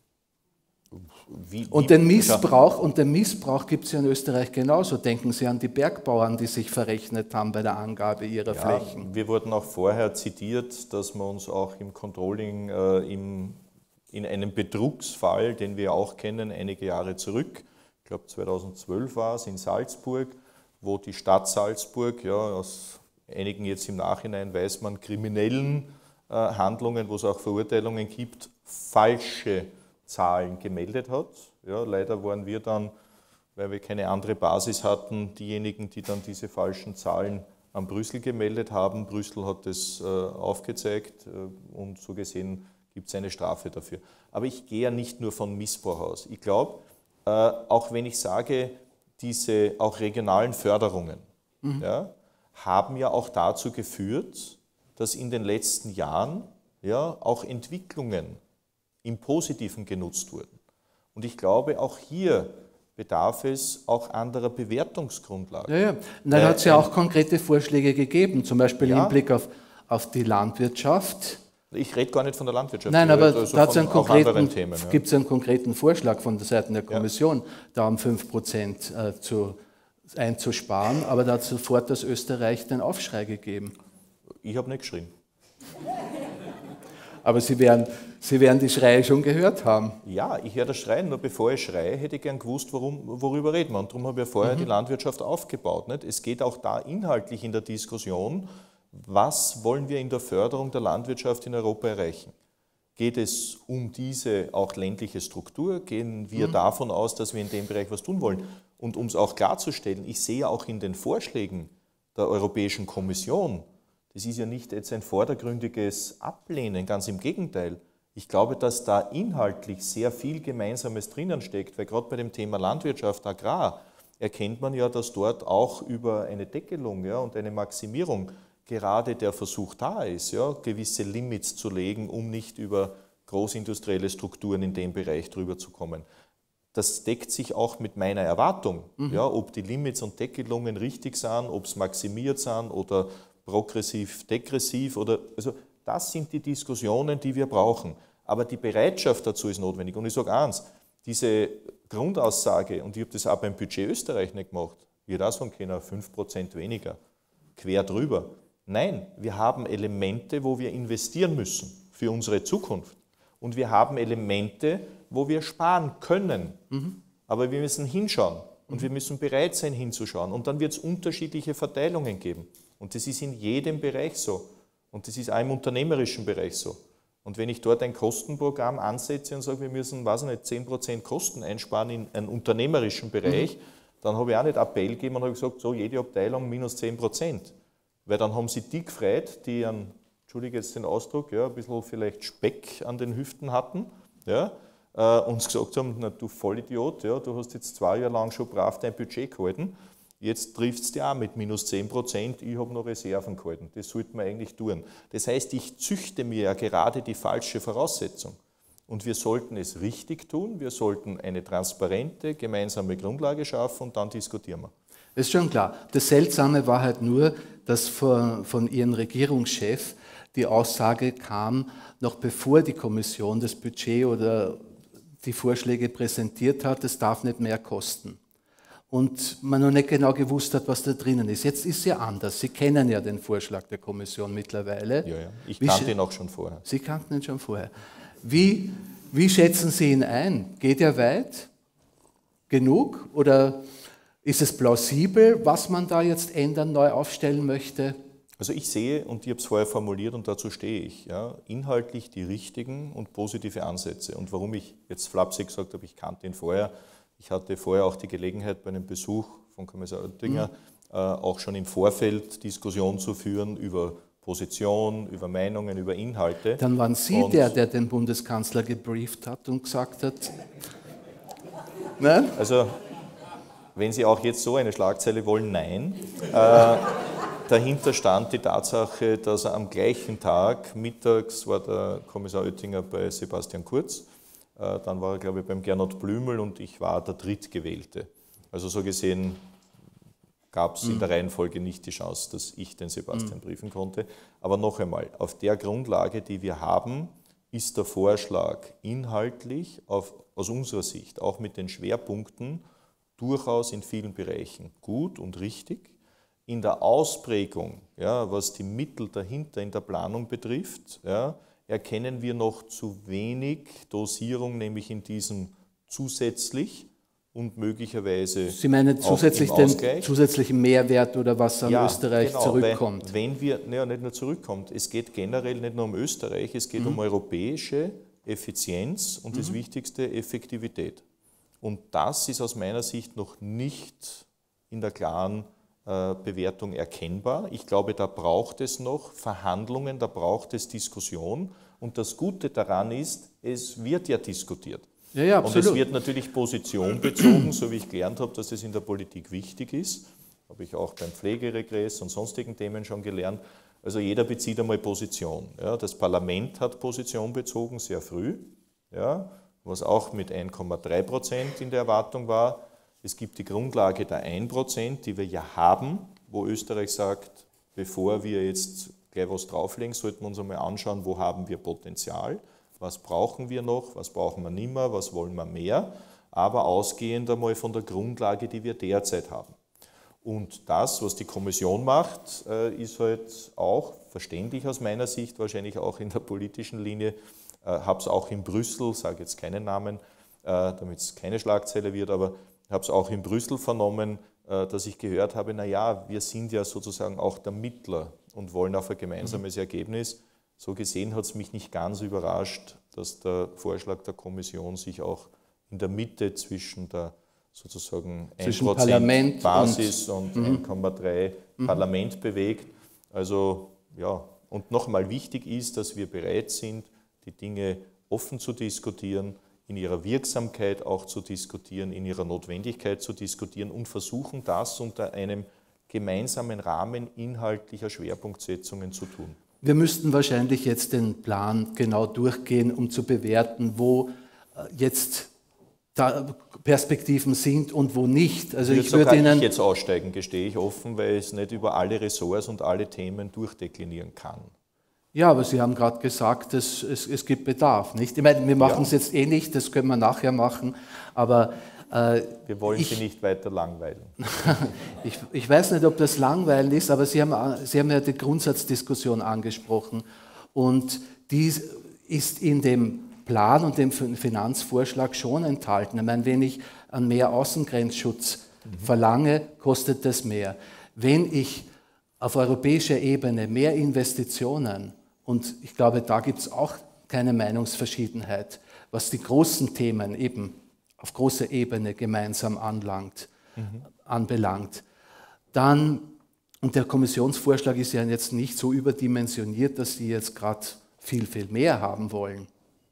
Wie, wie, und den Missbrauch, und den Missbrauch gibt es ja in Österreich genauso. Denken Sie an die Bergbauern, die sich verrechnet haben bei der Angabe ihrer ja, Flächen. Wir wurden auch vorher zitiert, dass wir uns auch im Controlling äh, im, in einem Betrugsfall, den wir auch kennen, einige Jahre zurück, ich glaube zweitausendzwölf war es, in Salzburg, wo die Stadt Salzburg, ja, aus einigen jetzt im Nachhinein weiß man, kriminellen äh, Handlungen, wo es auch Verurteilungen gibt, falsche Zahlen gemeldet hat. Ja, leider waren wir dann, weil wir keine andere Basis hatten, diejenigen, die dann diese falschen Zahlen an Brüssel gemeldet haben. Brüssel hat das äh, aufgezeigt äh, und so gesehen gibt es eine Strafe dafür. Aber ich gehe ja nicht nur von Missbrauch aus. Ich glaube, äh, auch wenn ich sage, diese auch regionalen Förderungen, mhm. ja, haben ja auch dazu geführt, dass in den letzten Jahren ja auch Entwicklungen im Positiven genutzt wurden. Und ich glaube, auch hier bedarf es auch anderer Bewertungsgrundlagen. Ja, ja. Dann hat es ja auch konkrete Vorschläge gegeben, zum Beispiel ja. im Hinblick auf, auf die Landwirtschaft. Ich rede gar nicht von der Landwirtschaft. Nein, aber also da Themen, ja. gibt es einen konkreten Vorschlag von der Seite der Kommission, ja. da um fünf Prozent äh, zu einzusparen, aber da hat sofort das Österreich den Aufschrei gegeben. Ich habe nicht geschrien. Aber Sie wären, Sie werden die Schreie schon gehört haben. Ja, ich höre das Schreien, nur bevor ich schreie, hätte ich gern gewusst, worum, worüber reden wir. Und darum habe ich ja vorher mhm. die Landwirtschaft aufgebaut. Nicht? Es geht auch da inhaltlich in der Diskussion, was wollen wir in der Förderung der Landwirtschaft in Europa erreichen? Geht es um diese auch ländliche Struktur? Gehen wir mhm. davon aus, dass wir in dem Bereich was tun wollen? Und um es auch klarzustellen, ich sehe auch in den Vorschlägen der Europäischen Kommission, das ist ja nicht jetzt ein vordergründiges Ablehnen, ganz im Gegenteil. Ich glaube, dass da inhaltlich sehr viel Gemeinsames drinnen steckt, weil gerade bei dem Thema Landwirtschaft, Agrar, erkennt man ja, dass dort auch über eine Deckelung ja, und eine Maximierung gerade der Versuch da ist, ja, gewisse Limits zu legen, um nicht über großindustrielle Strukturen in dem Bereich drüber zu kommen. Das deckt sich auch mit meiner Erwartung, mhm. ja, ob die Limits und Deckelungen richtig sind, ob es maximiert sind oder progressiv, degressiv. Oder, also das sind die Diskussionen, die wir brauchen. Aber die Bereitschaft dazu ist notwendig. Und ich sage eins, diese Grundaussage, und ich habe das auch beim Budget Österreich nicht gemacht, ich hätte auch sagen können, fünf Prozent weniger, quer drüber. Nein, wir haben Elemente, wo wir investieren müssen für unsere Zukunft. Und wir haben Elemente, wo wir sparen können. Mhm. Aber wir müssen hinschauen und mhm. wir müssen bereit sein hinzuschauen. Und dann wird es unterschiedliche Verteilungen geben. Und das ist in jedem Bereich so. Und das ist auch im unternehmerischen Bereich so. Und wenn ich dort ein Kostenprogramm ansetze und sage, wir müssen, weiß ich nicht, zehn Prozent Kosten einsparen in einem unternehmerischen Bereich, mhm. dann habe ich auch nicht Appell gegeben und habe gesagt, so jede Abteilung minus zehn Prozent. Weil dann haben sie die gefreut, die einen, entschuldige jetzt den Ausdruck, ja, ein bisschen vielleicht Speck an den Hüften hatten, ja, äh, uns gesagt haben, na, du Vollidiot, ja, du hast jetzt zwei Jahre lang schon brav dein Budget gehalten, jetzt trifft es dich auch mit minus zehn Prozent, ich habe noch Reserven gehalten, das sollte man eigentlich tun. Das heißt, ich züchte mir ja gerade die falsche Voraussetzung. Und wir sollten es richtig tun, wir sollten eine transparente, gemeinsame Grundlage schaffen und dann diskutieren wir. Das ist schon klar. Das Seltsame war halt nur, dass von, von Ihrem Regierungschef die Aussage kam, noch bevor die Kommission das Budget oder die Vorschläge präsentiert hat, es darf nicht mehr kosten. Und man noch nicht genau gewusst hat, was da drinnen ist. Jetzt ist es ja anders. Sie kennen ja den Vorschlag der Kommission mittlerweile. Ja, ja. Ich kannte ihn auch schon vorher. Sie kannten ihn schon vorher. Wie, wie schätzen Sie ihn ein? Geht er weit? Genug? Oder ist es plausibel, was man da jetzt ändern, neu aufstellen möchte? Also ich sehe, und ich habe es vorher formuliert und dazu stehe ich, ja, inhaltlich die richtigen und positive Ansätze. Und warum ich jetzt flapsig gesagt habe, ich kannte ihn vorher, ich hatte vorher auch die Gelegenheit, bei einem Besuch von Kommissar Oettinger mhm. äh, auch schon im Vorfeld Diskussionen zu führen über Position, über Meinungen, über Inhalte. Dann waren Sie und der, der den Bundeskanzler gebrieft hat und gesagt hat, nein? Also, wenn Sie auch jetzt so eine Schlagzeile wollen, nein. Äh, dahinter stand die Tatsache, dass er am gleichen Tag, mittags war der Kommissar Oettinger bei Sebastian Kurz, äh, dann war er, glaube ich, beim Gernot Blümel und ich war der Drittgewählte. Also so gesehen gab es mhm. in der Reihenfolge nicht die Chance, dass ich den Sebastian mhm. briefen konnte. Aber noch einmal, auf der Grundlage, die wir haben, ist der Vorschlag inhaltlich auf, aus unserer Sicht, auch mit den Schwerpunkten, durchaus in vielen Bereichen gut und richtig. In der Ausprägung, ja, was die Mittel dahinter in der Planung betrifft, ja, erkennen wir noch zu wenig Dosierung, nämlich in diesem zusätzlich und möglicherweise Sie meinen zusätzlich den zusätzlichen Mehrwert oder was an ja, Österreich genau, zurückkommt? Wenn wir, naja, nicht nur zurückkommt, es geht generell nicht nur um Österreich, es geht mhm. um europäische Effizienz und mhm. das Wichtigste, Effektivität. Und das ist aus meiner Sicht noch nicht in der klaren äh, Bewertung erkennbar. Ich glaube, da braucht es noch Verhandlungen, da braucht es Diskussion. Und das Gute daran ist, es wird ja diskutiert. Ja, ja, und es wird natürlich Position bezogen, so wie ich gelernt habe, dass es in der Politik wichtig ist. Habe ich auch beim Pflegeregress und sonstigen Themen schon gelernt. Also jeder bezieht einmal Position. Ja, das Parlament hat Position bezogen, sehr früh. Ja, was auch mit eins Komma drei Prozent in der Erwartung war. Es gibt die Grundlage der ein Prozent, die wir ja haben, wo Österreich sagt, bevor wir jetzt gleich was drauflegen, sollten wir uns einmal anschauen, wo haben wir Potenzial, was brauchen wir noch, was brauchen wir nicht mehr, was wollen wir mehr, aber ausgehend einmal von der Grundlage, die wir derzeit haben. Und das, was die Kommission macht, ist halt auch verständlich aus meiner Sicht, wahrscheinlich auch in der politischen Linie, äh, habe es auch in Brüssel, sage jetzt keinen Namen, äh, damit es keine Schlagzeile wird, aber habe es auch in Brüssel vernommen, äh, dass ich gehört habe, naja, wir sind ja sozusagen auch der Mittler und wollen auf ein gemeinsames mhm. Ergebnis. So gesehen hat es mich nicht ganz überrascht, dass der Vorschlag der Kommission sich auch in der Mitte zwischen der sozusagen ein Prozent Basis und, und eins Komma drei mhm. Parlament bewegt. Also ja, und nochmal wichtig ist, dass wir bereit sind, die Dinge offen zu diskutieren, in ihrer Wirksamkeit auch zu diskutieren, in ihrer Notwendigkeit zu diskutieren und versuchen, das unter einem gemeinsamen Rahmen inhaltlicher Schwerpunktsetzungen zu tun. Wir müssten wahrscheinlich jetzt den Plan genau durchgehen, um zu bewerten, wo jetzt Perspektiven sind und wo nicht. Also ich würde Ihnen ich jetzt aussteigen, gestehe ich offen, weil ich es nicht über alle Ressorts und alle Themen durchdeklinieren kann. Ja, aber Sie haben gerade gesagt, es, es, es gibt Bedarf, nicht? Ich meine, wir machen ja. es jetzt eh nicht, das können wir nachher machen, aber äh, wir wollen ich, Sie nicht weiter langweilen. ich, ich weiß nicht, ob das langweilen ist, aber Sie haben, Sie haben ja die Grundsatzdiskussion angesprochen und die ist in dem Plan und dem Finanzvorschlag schon enthalten. Ich meine, wenn ich an mehr Außengrenzschutz mhm. verlange, kostet das mehr. Wenn ich auf europäischer Ebene mehr Investitionen, und ich glaube, da gibt es auch keine Meinungsverschiedenheit, was die großen Themen eben auf großer Ebene gemeinsam anlangt, mhm. anbelangt, dann, und der Kommissionsvorschlag ist ja jetzt nicht so überdimensioniert, dass Sie jetzt gerade viel, viel mehr haben wollen.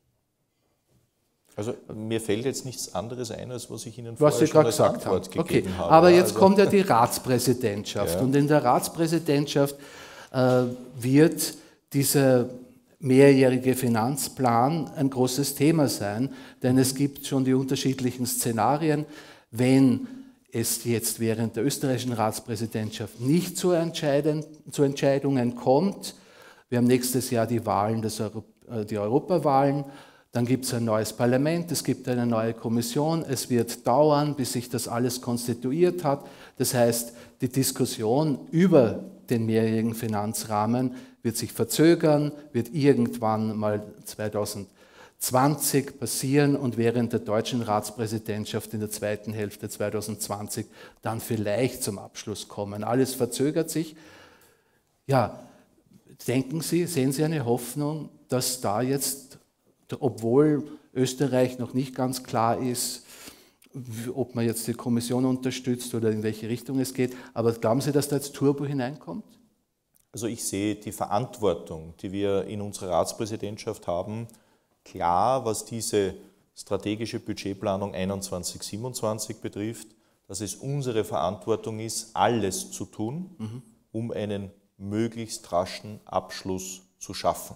Also mir fällt jetzt nichts anderes ein, als was ich Ihnen vorher was Sie schon als gesagt Antwort haben. gegeben okay. habe. Aber jetzt also kommt ja die Ratspräsidentschaft. Ja. Und in der Ratspräsidentschaft äh, wird dieser mehrjährige Finanzplan ein großes Thema sein, denn es gibt schon die unterschiedlichen Szenarien. Wenn es jetzt während der österreichischen Ratspräsidentschaft nicht zu, Entscheiden, zu Entscheidungen kommt, wir haben nächstes Jahr die Wahlen, des Euro, äh, die Europawahlen, dann gibt es ein neues Parlament, es gibt eine neue Kommission, es wird dauern, bis sich das alles konstituiert hat. Das heißt, die Diskussion über den mehrjährigen Finanzrahmen wird sich verzögern, wird irgendwann mal zweitausendzwanzig passieren und während der deutschen Ratspräsidentschaft in der zweiten Hälfte zweitausendzwanzig dann vielleicht zum Abschluss kommen. Alles verzögert sich. Ja, denken Sie, sehen Sie eine Hoffnung, dass da jetzt, obwohl Österreich noch nicht ganz klar ist, ob man jetzt die Kommission unterstützt oder in welche Richtung es geht, aber glauben Sie, dass da jetzt Turbo hineinkommt? Also ich sehe die Verantwortung, die wir in unserer Ratspräsidentschaft haben, klar, was diese strategische Budgetplanung einundzwanzig siebenundzwanzig betrifft, dass es unsere Verantwortung ist, alles zu tun, mhm. um einen möglichst raschen Abschluss zu schaffen.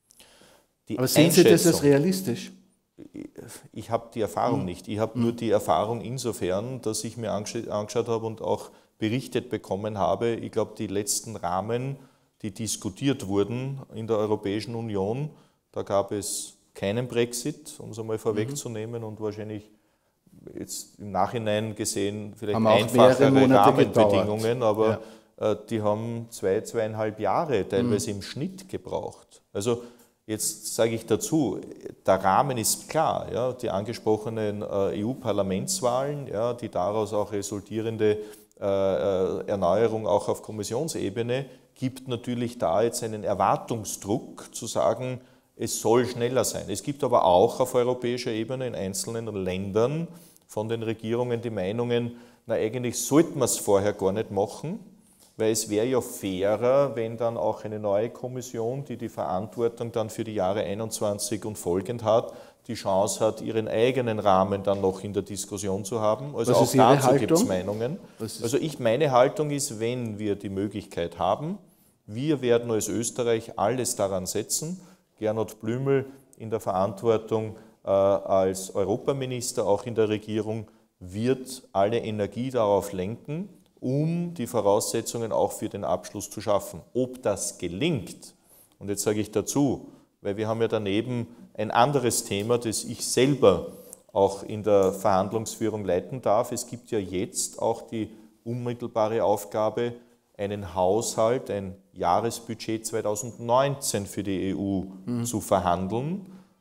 Die Aber sehen Sie das als realistisch? Ich, ich habe die Erfahrung mhm. nicht. Ich habe mhm. nur die Erfahrung insofern, dass ich mir angeschaut, angeschaut habe und auch berichtet bekommen habe. Ich glaube, die letzten Rahmen, die diskutiert wurden in der Europäischen Union, da gab es keinen Brexit, um es einmal vorwegzunehmen, mhm. und wahrscheinlich jetzt im Nachhinein gesehen vielleicht haben einfachere Rahmenbedingungen, gedauert. aber ja. äh, die haben zwei, zweieinhalb Jahre teilweise mhm. im Schnitt gebraucht. Also jetzt sage ich dazu, der Rahmen ist klar, ja, die angesprochenen äh, E U-Parlamentswahlen, ja, die daraus auch resultierende äh, Erneuerung auch auf Kommissionsebene, gibt natürlich da jetzt einen Erwartungsdruck zu sagen, es soll schneller sein. Es gibt aber auch auf europäischer Ebene in einzelnen Ländern von den Regierungen die Meinungen, na eigentlich sollten wir es vorher gar nicht machen, weil es wäre ja fairer, wenn dann auch eine neue Kommission, die die Verantwortung dann für die Jahre einundzwanzig und folgend hat, die Chance hat, ihren eigenen Rahmen dann noch in der Diskussion zu haben. Also auch dazu gibt es Meinungen. Also ich, meine Haltung ist, wenn wir die Möglichkeit haben, wir werden als Österreich alles daran setzen, Gernot Blümel in der Verantwortung äh, als Europaminister, auch in der Regierung, wird alle Energie darauf lenken, um die Voraussetzungen auch für den Abschluss zu schaffen. Ob das gelingt, und jetzt sage ich dazu, weil wir haben ja daneben ein anderes Thema, das ich selber auch in der Verhandlungsführung leiten darf. Es gibt ja jetzt auch die unmittelbare Aufgabe, einen Haushalt, ein Jahresbudget zweitausendneunzehn für die E U mhm. zu verhandeln.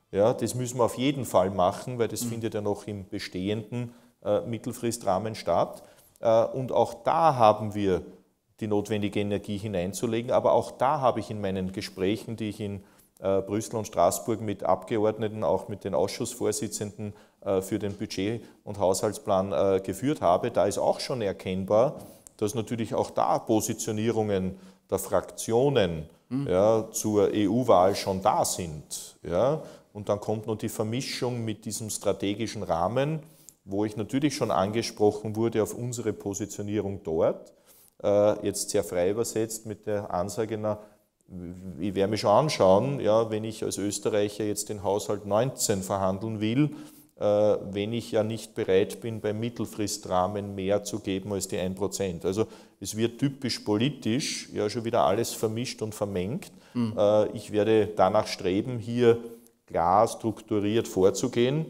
Ja, das müssen wir auf jeden Fall machen, weil das mhm. findet ja noch im bestehenden äh, Mittelfristrahmen statt. Äh, und auch da haben wir die notwendige Energie hineinzulegen. Aber auch da habe ich in meinen Gesprächen, die ich in äh, Brüssel und Straßburg mit Abgeordneten, auch mit den Ausschussvorsitzenden äh, für den Budget- und Haushaltsplan äh, geführt habe, da ist auch schon erkennbar, dass natürlich auch da Positionierungen der Fraktionen mhm. ja, zur E U-Wahl schon da sind. Ja. Und dann kommt noch die Vermischung mit diesem strategischen Rahmen, wo ich natürlich schon angesprochen wurde auf unsere Positionierung dort, äh, jetzt sehr frei übersetzt mit der Ansage, na, ich werde mich schon anschauen, ja, wenn ich als Österreicher jetzt den Haushalt neunzehn verhandeln will, äh, wenn ich ja nicht bereit bin, beim Mittelfristrahmen mehr zu geben als die ein Prozent. Also es wird typisch politisch ja schon wieder alles vermischt und vermengt. Mhm. Äh, ich werde danach streben, hier klar strukturiert vorzugehen.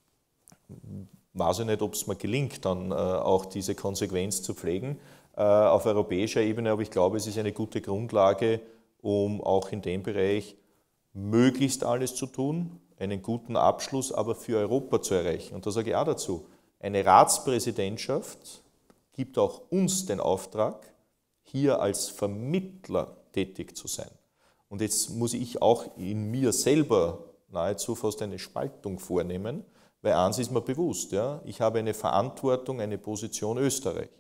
Weiß ich nicht, ob es mir gelingt, dann äh, auch diese Konsequenz zu pflegen äh, auf europäischer Ebene, aber ich glaube, es ist eine gute Grundlage, um auch in dem Bereich möglichst alles zu tun, einen guten Abschluss aber für Europa zu erreichen. Und da sage ich auch dazu, eine Ratspräsidentschaft gibt auch uns den Auftrag, hier als Vermittler tätig zu sein. Und jetzt muss ich auch in mir selber nahezu fast eine Spaltung vornehmen, weil eins ist mir bewusst, ja, ich habe eine Verantwortung, eine Position Österreich,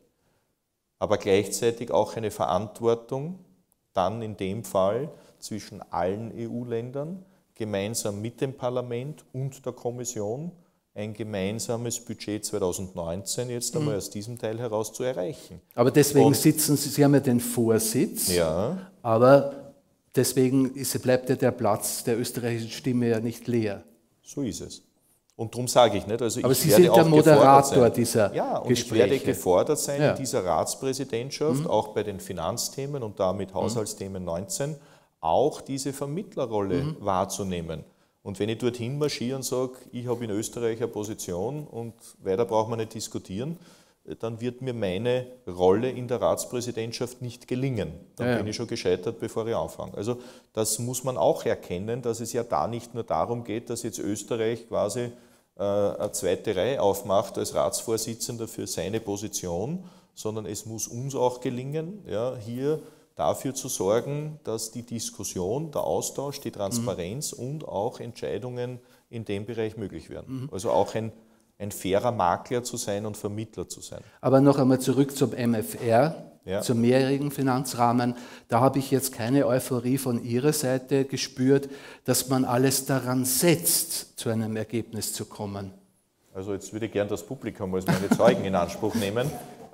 aber gleichzeitig auch eine Verantwortung, dann in dem Fall zwischen allen E U-Ländern, gemeinsam mit dem Parlament und der Kommission, ein gemeinsames Budget zweitausendneunzehn jetzt einmal mhm. aus diesem Teil heraus zu erreichen. Aber deswegen und, sitzen Sie, Sie haben ja den Vorsitz, ja. aber deswegen ist, bleibt ja der Platz der österreichischen Stimme ja nicht leer. So ist es. Und darum sage ich nicht, also aber ich Sie werde sind der auch Moderator dieser ja, und Gespräche. Ich werde gefordert sein, ja. in dieser Ratspräsidentschaft, mhm. auch bei den Finanzthemen und damit Haushaltsthemen neunzehn, auch diese Vermittlerrolle mhm. wahrzunehmen. Und wenn ich dorthin marschiere und sage, ich habe in Österreich eine Position und weiter braucht man nicht diskutieren, dann wird mir meine Rolle in der Ratspräsidentschaft nicht gelingen. Dann ja, ja. bin ich schon gescheitert, bevor ich anfange. Also das muss man auch erkennen, dass es ja da nicht nur darum geht, dass jetzt Österreich quasi äh, eine zweite Reihe aufmacht als Ratsvorsitzender für seine Position, sondern es muss uns auch gelingen, ja, hier dafür zu sorgen, dass die Diskussion, der Austausch, die Transparenz mhm. und auch Entscheidungen in dem Bereich möglich werden. Mhm. Also auch ein, ein fairer Makler zu sein und Vermittler zu sein. Aber noch einmal zurück zum M F R, ja. zum mehrjährigen Finanzrahmen. Da habe ich jetzt keine Euphorie von Ihrer Seite gespürt, dass man alles daran setzt, zu einem Ergebnis zu kommen. Also jetzt würde ich gern das Publikum als meine Zeugen in Anspruch nehmen.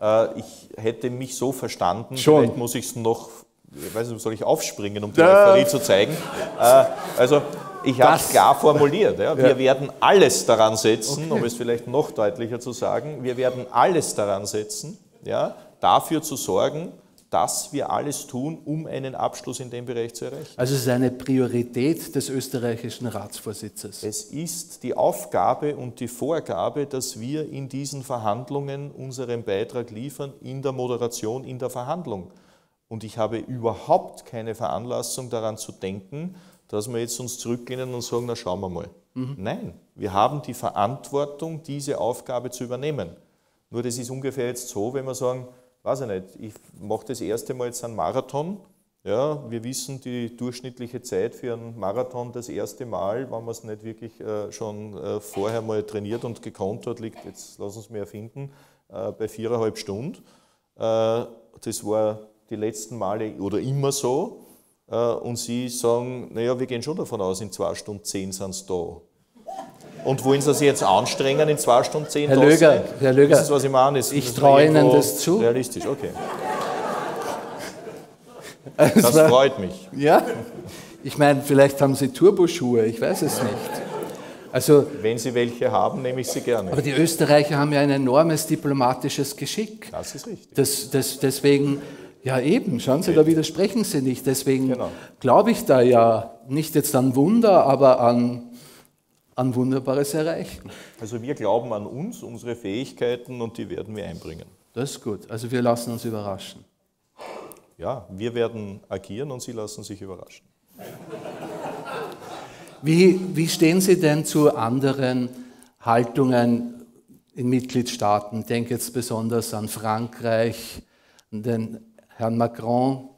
Ich hätte mich so verstanden, Schon. Vielleicht muss ich es noch, ich weiß nicht, soll ich aufspringen, um die ja. Euphorie zu zeigen. Also ich habe es klar formuliert. Ja. Wir ja. werden alles daran setzen, okay. um es vielleicht noch deutlicher zu sagen, wir werden alles daran setzen, ja, dafür zu sorgen, dass wir alles tun, um einen Abschluss in dem Bereich zu erreichen. Also es ist eine Priorität des österreichischen Ratsvorsitzes. Es ist die Aufgabe und die Vorgabe, dass wir in diesen Verhandlungen unseren Beitrag liefern, in der Moderation, in der Verhandlung. Und ich habe überhaupt keine Veranlassung daran zu denken, dass wir jetzt uns zurücklehnen und sagen, na schauen wir mal. Mhm. Nein, wir haben die Verantwortung, diese Aufgabe zu übernehmen. Nur das ist ungefähr jetzt so, wenn wir sagen, weiß ich nicht, ich mache das erste Mal jetzt einen Marathon. Ja, wir wissen, die durchschnittliche Zeit für einen Marathon das erste Mal, wenn man es nicht wirklich äh, schon äh, vorher mal trainiert und gekonnt hat, liegt, jetzt lass uns mal erfinden, äh, bei viereinhalb Stunden. Äh, das war die letzten Male oder immer so. Äh, und Sie sagen, naja, wir gehen schon davon aus, in zwei Stunden zehn sind Sie da. Und wollen Sie sich jetzt anstrengen, in zwei Stunden zehn Herr Löger, Herr Löger, das ist, was ich meine. Das, ich traue Ihnen das zu. Realistisch, okay. Also das war, freut mich. Ja, ich meine, vielleicht haben Sie Turboschuhe, ich weiß es nicht. Also, wenn Sie welche haben, nehme ich sie gerne. Aber die Österreicher haben ja ein enormes diplomatisches Geschick. Das ist richtig. Das, das, deswegen, ja eben, schauen Sie, da widersprechen Sie nicht. Deswegen genau. glaube ich da ja nicht jetzt an Wunder, aber an... an Wunderbares erreichen. Also wir glauben an uns, unsere Fähigkeiten und die werden wir einbringen. Das ist gut. Also wir lassen uns überraschen. Ja, wir werden agieren und Sie lassen sich überraschen. Wie, wie stehen Sie denn zu anderen Haltungen in Mitgliedstaaten? Ich denke jetzt besonders an Frankreich, an den Herrn Macron.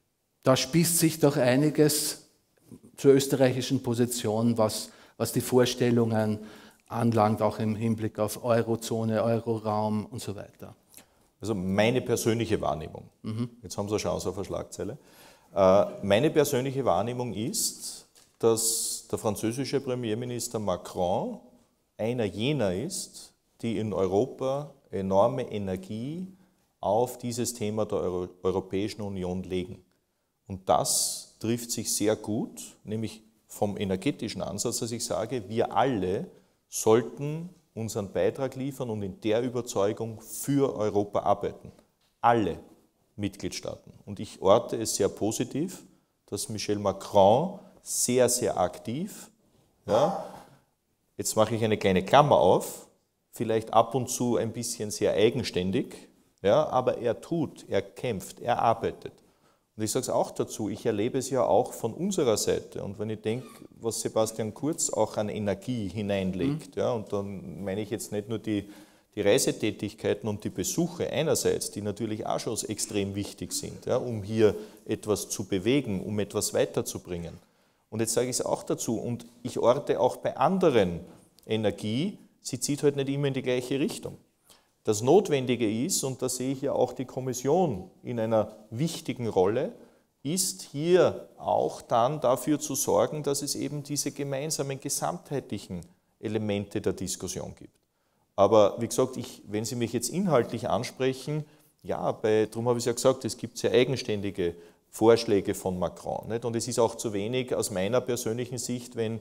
Da spießt sich doch einiges zur österreichischen Position, was, was die Vorstellungen anlangt, auch im Hinblick auf Eurozone, Euroraum und so weiter. Also meine persönliche Wahrnehmung, mhm. jetzt haben Sie eine Chance auf eine Schlagzeile, äh, meine persönliche Wahrnehmung ist, dass der französische Premierminister Macron einer jener ist, die in Europa enorme Energie auf dieses Thema der Euro- Europäischen Union legen. Und das trifft sich sehr gut, nämlich vom energetischen Ansatz, dass ich sage, wir alle sollten unseren Beitrag liefern und in der Überzeugung für Europa arbeiten. Alle Mitgliedstaaten. Und ich orte es sehr positiv, dass Michel Macron sehr, sehr aktiv, ja, jetzt mache ich eine kleine Klammer auf, vielleicht ab und zu ein bisschen sehr eigenständig, ja, aber er tut, er kämpft, er arbeitet. Und ich sage es auch dazu, ich erlebe es ja auch von unserer Seite. Und wenn ich denke, was Sebastian Kurz auch an Energie hineinlegt, mhm. ja, und dann meine ich jetzt nicht nur die, die Reisetätigkeiten und die Besuche einerseits, die natürlich auch schon extrem wichtig sind, ja, um hier etwas zu bewegen, um etwas weiterzubringen. Und jetzt sage ich es auch dazu, und ich orte auch bei anderen Energie, sie zieht halt nicht immer in die gleiche Richtung. Das Notwendige ist, und da sehe ich ja auch die Kommission in einer wichtigen Rolle, ist hier auch dann dafür zu sorgen, dass es eben diese gemeinsamen gesamtheitlichen Elemente der Diskussion gibt. Aber wie gesagt, ich, wenn Sie mich jetzt inhaltlich ansprechen, ja, bei, darum habe ich es ja gesagt, es gibt sehr eigenständige Vorschläge von Macron. Nicht? Und es ist auch zu wenig aus meiner persönlichen Sicht, wenn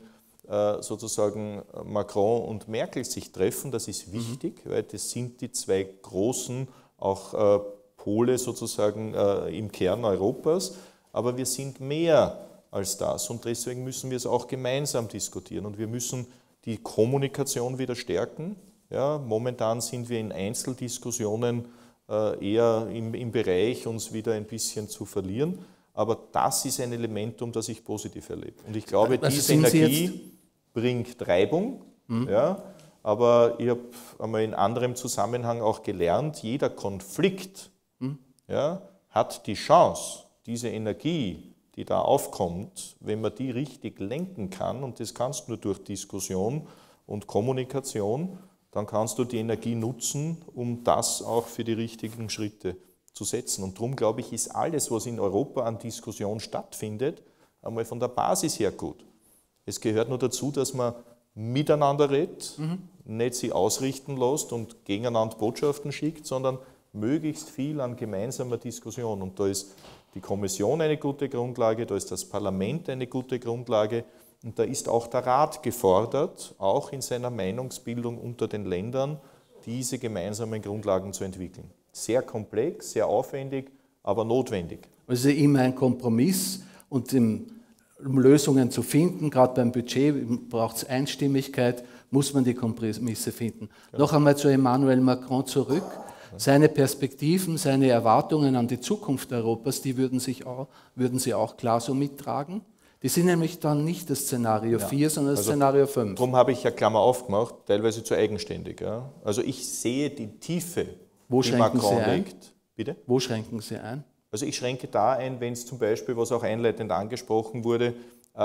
sozusagen Macron und Merkel sich treffen, das ist wichtig, mhm. weil das sind die zwei großen auch äh, Pole sozusagen äh, im Kern Europas, aber wir sind mehr als das und deswegen müssen wir es auch gemeinsam diskutieren und wir müssen die Kommunikation wieder stärken. Ja, momentan sind wir in Einzeldiskussionen äh, eher im, im Bereich, uns wieder ein bisschen zu verlieren, aber das ist ein Element, um das ich positiv erlebe. Und ich glaube, also diese Energie bringt Reibung, mhm. ja, aber ich habe einmal in anderem Zusammenhang auch gelernt, jeder Konflikt mhm. ja, hat die Chance, diese Energie, die da aufkommt, wenn man die richtig lenken kann, und das kannst du nur durch Diskussion und Kommunikation, dann kannst du die Energie nutzen, um das auch für die richtigen Schritte zu setzen. Und darum, glaube ich, ist alles, was in Europa an Diskussion stattfindet, einmal von der Basis her gut. Es gehört nur dazu, dass man miteinander redet, mhm. nicht sie ausrichten lässt und gegeneinander Botschaften schickt, sondern möglichst viel an gemeinsamer Diskussion. Und da ist die Kommission eine gute Grundlage, da ist das Parlament eine gute Grundlage und da ist auch der Rat gefordert, auch in seiner Meinungsbildung unter den Ländern, diese gemeinsamen Grundlagen zu entwickeln. Sehr komplex, sehr aufwendig, aber notwendig. Also immer ein Kompromiss und im Um Lösungen zu finden, gerade beim Budget braucht es Einstimmigkeit, muss man die Kompromisse finden. Ja. Noch einmal zu Emmanuel Macron zurück. Seine Perspektiven, seine Erwartungen an die Zukunft Europas, die würden, sich auch, würden Sie auch klar so mittragen? Die sind nämlich dann nicht das Szenario ja. vier, sondern das also, Szenario fünf. Darum habe ich ja Klammer aufgemacht, teilweise zu eigenständig. Ja. Also ich sehe die Tiefe, Wo die Macron Sie legt. Bitte? Wo schränken Sie ein? Also ich schränke da ein, wenn es zum Beispiel, was auch einleitend angesprochen wurde,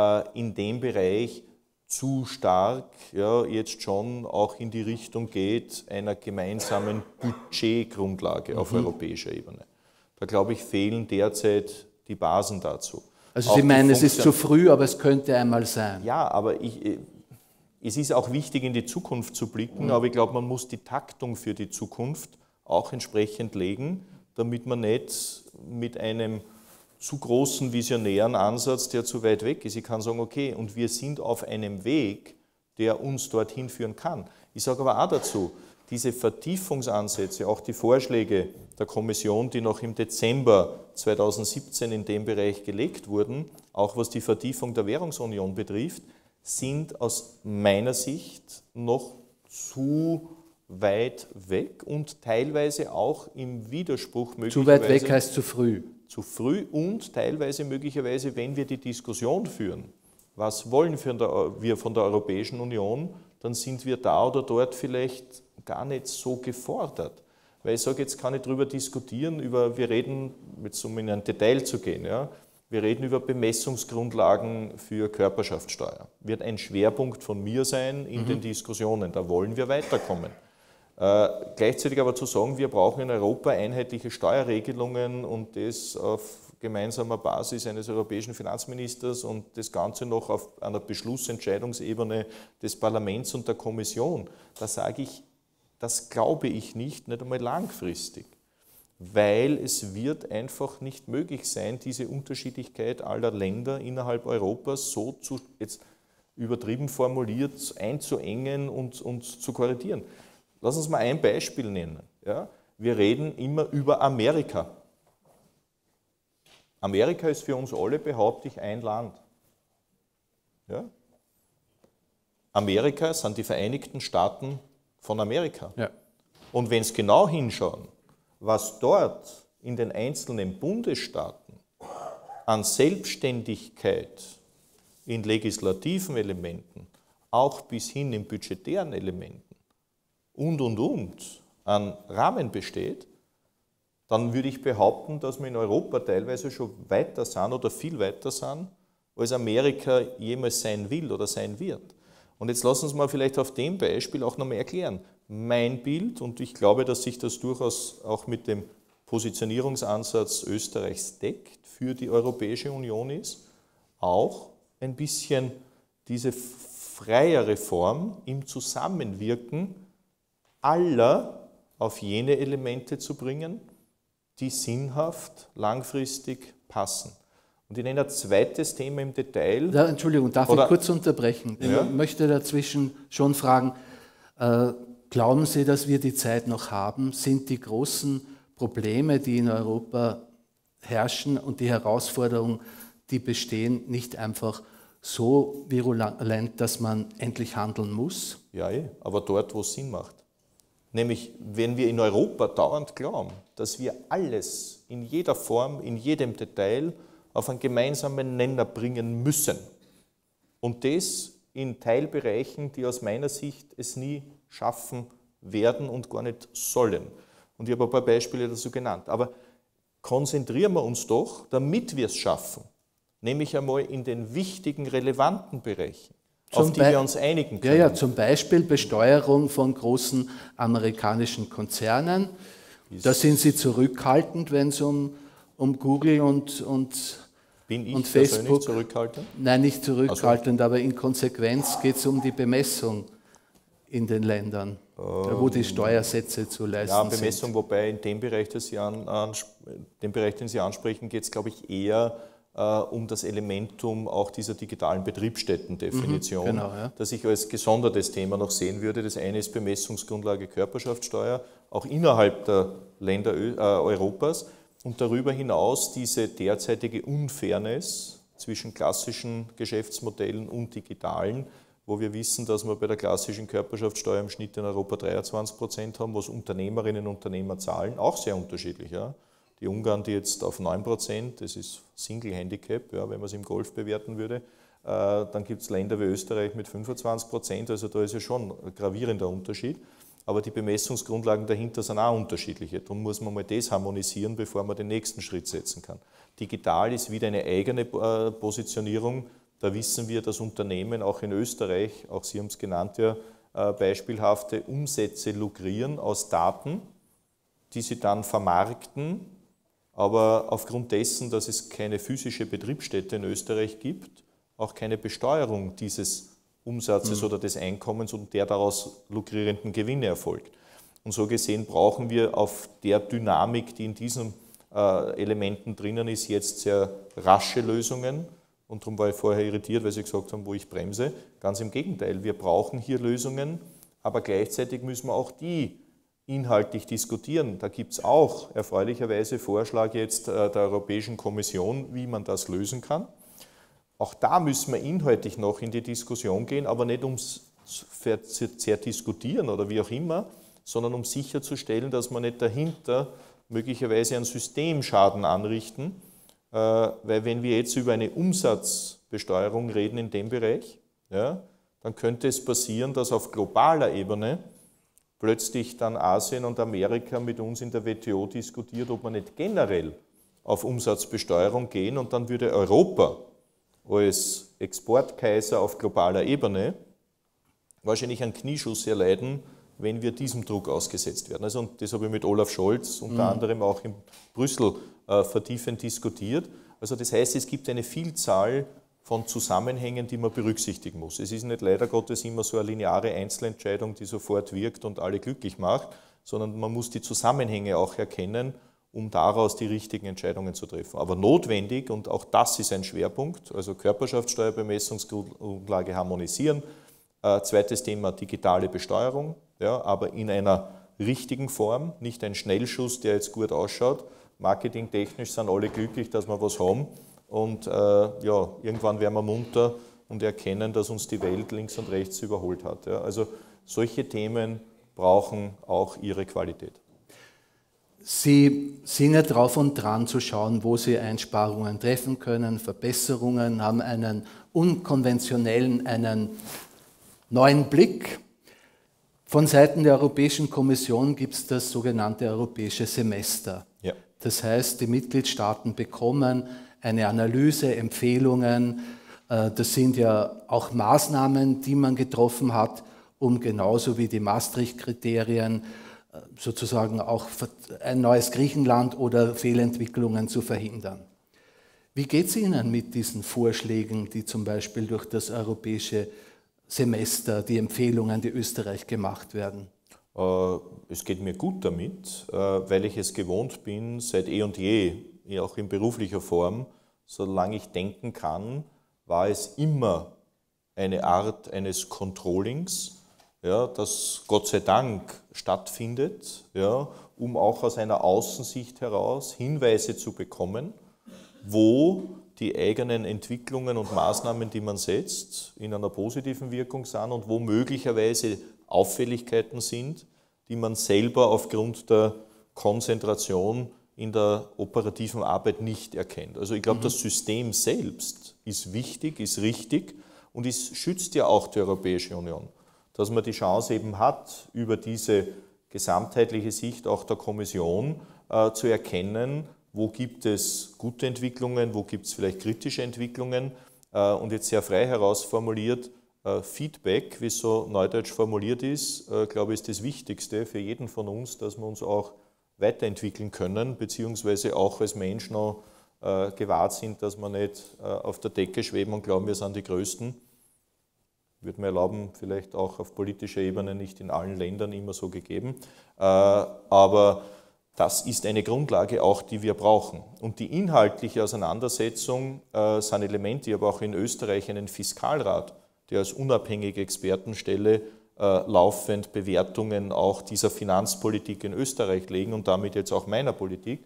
in dem Bereich zu stark ja, jetzt schon auch in die Richtung geht einer gemeinsamen Budgetgrundlage mhm. auf europäischer Ebene. Da glaube ich, fehlen derzeit die Basen dazu. Also Sie meinen, es ist zu früh, aber es könnte einmal sein. Ja, aber ich, es ist auch wichtig, in die Zukunft zu blicken, mhm. aber ich glaube, man muss die Taktung für die Zukunft auch entsprechend legen, damit man nicht mit einem zu großen visionären Ansatz, der zu weit weg ist. Ich kann sagen, okay, und wir sind auf einem Weg, der uns dorthin führen kann. Ich sage aber auch dazu, diese Vertiefungsansätze, auch die Vorschläge der Kommission, die noch im Dezember zweitausendsiebzehn in dem Bereich gelegt wurden, auch was die Vertiefung der Währungsunion betrifft, sind aus meiner Sicht noch zu weit weg und teilweise auch im Widerspruch möglicherweise. Zu weit weg heißt zu früh. Zu früh und teilweise möglicherweise, wenn wir die Diskussion führen, was wollen wir von der Europäischen Union, dann sind wir da oder dort vielleicht gar nicht so gefordert. Weil ich sage, jetzt kann ich darüber diskutieren, über, wir reden, jetzt um in ein Detail zu gehen, ja, wir reden über Bemessungsgrundlagen für Körperschaftssteuer. Wird ein Schwerpunkt von mir sein in mhm. den Diskussionen, da wollen wir weiterkommen. Äh, gleichzeitig aber zu sagen, wir brauchen in Europa einheitliche Steuerregelungen und das auf gemeinsamer Basis eines europäischen Finanzministers und das Ganze noch auf einer Beschlussentscheidungsebene des Parlaments und der Kommission, da sage ich, das glaube ich nicht, nicht einmal langfristig, weil es wird einfach nicht möglich sein, diese Unterschiedlichkeit aller Länder innerhalb Europas so zu, jetzt übertrieben formuliert, einzuengen und, und zu korrigieren. Lass uns mal ein Beispiel nennen. Ja? Wir reden immer über Amerika. Amerika ist für uns alle, behaupte ich, ein Land. Ja? Amerika sind die Vereinigten Staaten von Amerika. Ja. Und wenn Sie genau hinschauen, was dort in den einzelnen Bundesstaaten an Selbstständigkeit in legislativen Elementen, auch bis hin in budgetären Elementen und, und, und an Rahmen besteht, dann würde ich behaupten, dass wir in Europa teilweise schon weiter sind oder viel weiter sind, als Amerika jemals sein will oder sein wird. Und jetzt lassen Sie uns mal vielleicht auf dem Beispiel auch nochmal erklären. Mein Bild, und ich glaube, dass sich das durchaus auch mit dem Positionierungsansatz Österreichs deckt für die Europäische Union ist, auch ein bisschen diese freiere Form im Zusammenwirken aller auf jene Elemente zu bringen, die sinnhaft langfristig passen. Und ich nenne ein zweites Thema im Detail. Ja, Entschuldigung, darf Oder, ich kurz unterbrechen? Ja? Ich möchte dazwischen schon fragen, äh, glauben Sie, dass wir die Zeit noch haben? Sind die großen Probleme, die in Europa herrschen und die Herausforderungen, die bestehen, nicht einfach so virulent, dass man endlich handeln muss? Ja, aber dort, wo es Sinn macht. Nämlich, wenn wir in Europa dauernd glauben, dass wir alles in jeder Form, in jedem Detail auf einen gemeinsamen Nenner bringen müssen. Und das in Teilbereichen, die aus meiner Sicht es nie schaffen werden und gar nicht sollen. Und ich habe ein paar Beispiele dazu genannt. Aber konzentrieren wir uns doch, damit wir es schaffen, nämlich einmal in den wichtigen, relevanten Bereichen, zum auf die Be wir uns einigen können. Ja, ja, zum Beispiel Besteuerung von großen amerikanischen Konzernen. Da sind Sie zurückhaltend, wenn es um, um Google und, und, Bin ich und Facebook... zurückhaltend? Nein, nicht zurückhaltend, also. aber in Konsequenz geht es um die Bemessung in den Ländern, ähm, wo die Steuersätze zu leisten sind. Ja, Bemessung, sind. Wobei in dem Bereich, das Sie an, an, dem Bereich, den Sie ansprechen, geht es, glaube ich, eher um das Elementum auch dieser digitalen Betriebsstättendefinition, mhm, genau, ja. das ich als gesondertes Thema noch sehen würde. Das eine ist Bemessungsgrundlage Körperschaftssteuer, auch innerhalb der Länder äh, Europas und darüber hinaus diese derzeitige Unfairness zwischen klassischen Geschäftsmodellen und digitalen, wo wir wissen, dass wir bei der klassischen Körperschaftssteuer im Schnitt in Europa dreiundzwanzig Prozent haben, was Unternehmerinnen und Unternehmer zahlen, auch sehr unterschiedlich. Ja. Die Ungarn, die jetzt auf neun Prozent, das ist Single Handicap, ja, wenn man es im Golf bewerten würde, äh, dann gibt es Länder wie Österreich mit fünfundzwanzig Prozent, also da ist ja schon ein gravierender Unterschied. Aber die Bemessungsgrundlagen dahinter sind auch unterschiedliche. Darum muss man mal das harmonisieren, bevor man den nächsten Schritt setzen kann. Digital ist wieder eine eigene äh, Positionierung. Da wissen wir, dass Unternehmen auch in Österreich, auch Sie haben es genannt, ja, äh, beispielhafte Umsätze lukrieren aus Daten, die sie dann vermarkten. Aber aufgrund dessen, dass es keine physische Betriebsstätte in Österreich gibt, auch keine Besteuerung dieses Umsatzes mhm. oder des Einkommens und der daraus lukrierenden Gewinne erfolgt. Und so gesehen brauchen wir auf der Dynamik, die in diesen äh, Elementen drinnen ist, jetzt sehr rasche Lösungen. Und darum war ich vorher irritiert, weil Sie gesagt haben, wo ich bremse. Ganz im Gegenteil, wir brauchen hier Lösungen, aber gleichzeitig müssen wir auch die inhaltlich diskutieren. Da gibt es auch erfreulicherweise Vorschlag jetzt der Europäischen Kommission, wie man das lösen kann. Auch da müssen wir inhaltlich noch in die Diskussion gehen, aber nicht um es zu zerdiskutieren oder wie auch immer, sondern um sicherzustellen, dass wir nicht dahinter möglicherweise einen Systemschaden anrichten, weil wenn wir jetzt über eine Umsatz Umsatzbesteuerung reden in dem Bereich, ja, dann könnte es passieren, dass auf globaler Ebene plötzlich dann Asien und Amerika mit uns in der W T O diskutiert, ob man nicht generell auf Umsatzbesteuerung gehen, und dann würde Europa als Exportkaiser auf globaler Ebene wahrscheinlich einen Knieschuss erleiden, wenn wir diesem Druck ausgesetzt werden. Also, und das habe ich mit Olaf Scholz unter mhm. anderem auch in Brüssel äh, vertiefend diskutiert. Also das heißt, es gibt eine Vielzahl von Zusammenhängen, die man berücksichtigen muss. Es ist nicht leider Gottes immer so eine lineare Einzelentscheidung, die sofort wirkt und alle glücklich macht, sondern man muss die Zusammenhänge auch erkennen, um daraus die richtigen Entscheidungen zu treffen. Aber notwendig, und auch das ist ein Schwerpunkt, also Körperschaftssteuerbemessungsgrundlage harmonisieren. Äh, zweites Thema, digitale Besteuerung, ja, aber in einer richtigen Form, nicht ein Schnellschuss, der jetzt gut ausschaut. Marketingtechnisch sind alle glücklich, dass wir was haben, und äh, ja, irgendwann werden wir munter und erkennen, dass uns die Welt links und rechts überholt hat. Ja. Also solche Themen brauchen auch ihre Qualität. Sie sind ja drauf und dran zu schauen, wo Sie Einsparungen treffen können, Verbesserungen, haben einen unkonventionellen, einen neuen Blick. Von Seiten der Europäischen Kommission gibt es das sogenannte europäische Semester. Ja. Das heißt, die Mitgliedstaaten bekommen eine Analyse, Empfehlungen. Das sind ja auch Maßnahmen, die man getroffen hat, um genauso wie die Maastricht-Kriterien sozusagen auch ein neues Griechenland oder Fehlentwicklungen zu verhindern. Wie geht es Ihnen mit diesen Vorschlägen, die zum Beispiel durch das europäische Semester, die Empfehlungen, die Österreich gemacht werden? Es geht mir gut damit, weil ich es gewohnt bin, seit eh und je, auch in beruflicher Form, solange ich denken kann, war es immer eine Art eines Controllings, ja, das Gott sei Dank stattfindet, ja, um auch aus einer Außensicht heraus Hinweise zu bekommen, wo die eigenen Entwicklungen und Maßnahmen, die man setzt, in einer positiven Wirkung sind und wo möglicherweise Auffälligkeiten sind, die man selber aufgrund der Konzentration in der operativen Arbeit nicht erkennt. Also ich glaube, mhm. das System selbst ist wichtig, ist richtig, und es schützt ja auch die Europäische Union, dass man die Chance eben hat, über diese gesamtheitliche Sicht auch der Kommission äh, zu erkennen, wo gibt es gute Entwicklungen, wo gibt es vielleicht kritische Entwicklungen, äh, und jetzt sehr frei herausformuliert, äh, Feedback, wie es so neudeutsch formuliert ist, äh, glaube ich, ist das Wichtigste für jeden von uns, dass wir uns auch weiterentwickeln können, beziehungsweise auch als Mensch noch äh, gewahrt sind, dass wir nicht äh, auf der Decke schweben und glauben, wir sind die Größten. Würde mir erlauben, vielleicht auch auf politischer Ebene nicht in allen Ländern immer so gegeben. Äh, aber das ist eine Grundlage auch, die wir brauchen. Und die inhaltliche Auseinandersetzung äh, sind Elemente, ich habe auch in Österreich einen Fiskalrat, der als unabhängige Expertenstelle laufend Bewertungen auch dieser Finanzpolitik in Österreich legen und damit jetzt auch meiner Politik.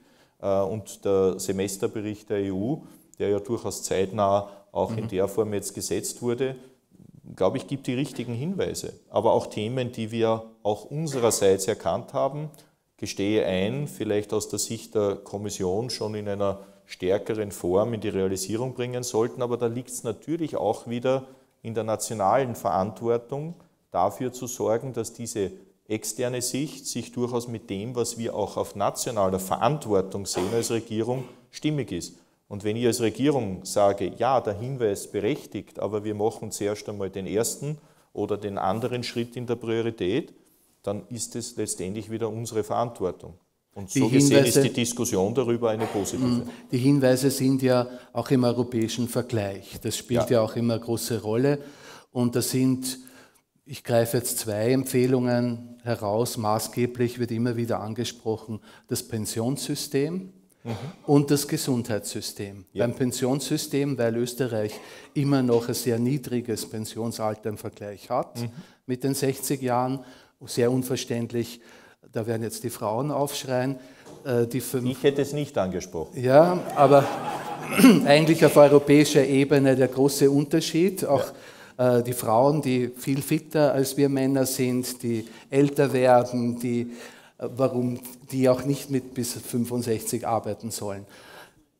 Und der Semesterbericht der E U, der ja durchaus zeitnah auch mhm. in der Form jetzt gesetzt wurde, glaube ich, gibt die richtigen Hinweise. Aber auch Themen, die wir auch unsererseits erkannt haben, gestehe ein, vielleicht aus der Sicht der Kommission schon in einer stärkeren Form in die Realisierung bringen sollten. Aber da liegt es natürlich auch wieder in der nationalen Verantwortung, dafür zu sorgen, dass diese externe Sicht sich durchaus mit dem, was wir auch auf nationaler Verantwortung sehen als Regierung, stimmig ist. Und wenn ich als Regierung sage, ja, der Hinweis berechtigt, aber wir machen zuerst einmal den ersten oder den anderen Schritt in der Priorität, dann ist es letztendlich wieder unsere Verantwortung. Und so gesehen ist die Diskussion darüber eine positive. Die Hinweise sind ja auch im europäischen Vergleich. Das spielt ja, ja auch immer eine große Rolle. Und das sind, ich greife jetzt zwei Empfehlungen heraus, maßgeblich wird immer wieder angesprochen, das Pensionssystem mhm. und das Gesundheitssystem. Ja. Beim Pensionssystem, weil Österreich immer noch ein sehr niedriges Pensionsalter im Vergleich hat, mhm. mit den sechzig Jahren, sehr unverständlich, da werden jetzt die Frauen aufschreien. Äh, die fünf, ich hätte es nicht angesprochen. Ja, aber eigentlich auf europäischer Ebene der große Unterschied, auch ja. äh, die Frauen, die viel fitter als wir Männer sind, die älter werden, die, äh, warum die auch nicht mit bis fünfundsechzig arbeiten sollen.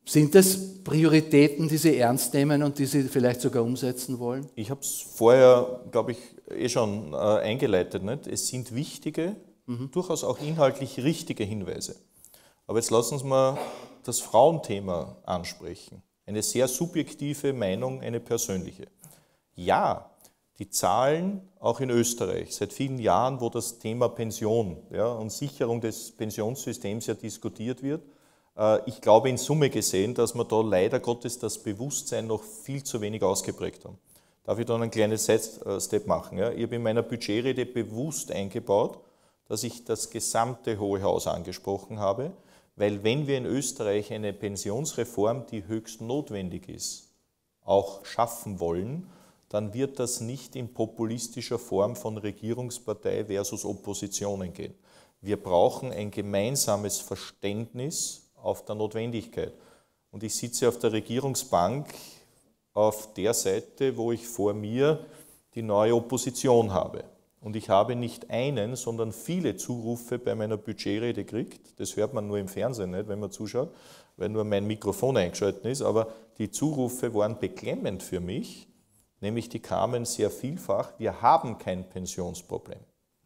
Sind das Prioritäten, die Sie ernst nehmen und die Sie vielleicht sogar umsetzen wollen? Ich habe es vorher, glaube ich, eh schon äh, eingeleitet. Nicht? Es sind wichtige, mhm. durchaus auch inhaltlich richtige Hinweise. Aber jetzt lassen Sie mal das Frauenthema ansprechen. Eine sehr subjektive Meinung, eine persönliche. Ja, die Zahlen, auch in Österreich, seit vielen Jahren, wo das Thema Pension, ja, und Sicherung des Pensionssystems ja diskutiert wird, ich glaube in Summe gesehen, dass wir da leider Gottes das Bewusstsein noch viel zu wenig ausgeprägt haben. Darf ich da einen kleinen Side-Step machen? Ja? Ich habe in meiner Budgetrede bewusst eingebaut, dass ich das gesamte Hohe Haus angesprochen habe, weil wenn wir in Österreich eine Pensionsreform, die höchst notwendig ist, auch schaffen wollen, dann wird das nicht in populistischer Form von Regierungspartei versus Oppositionen gehen. Wir brauchen ein gemeinsames Verständnis auf der Notwendigkeit. Und ich sitze auf der Regierungsbank auf der Seite, wo ich vor mir die neue Opposition habe. Und ich habe nicht einen, sondern viele Zurufe bei meiner Budgetrede gekriegt. Das hört man nur im Fernsehen nicht, wenn man zuschaut, weil nur mein Mikrofon eingeschaltet ist. Aber die Zurufe waren beklemmend für mich, nämlich die kamen sehr vielfach, wir haben kein Pensionsproblem.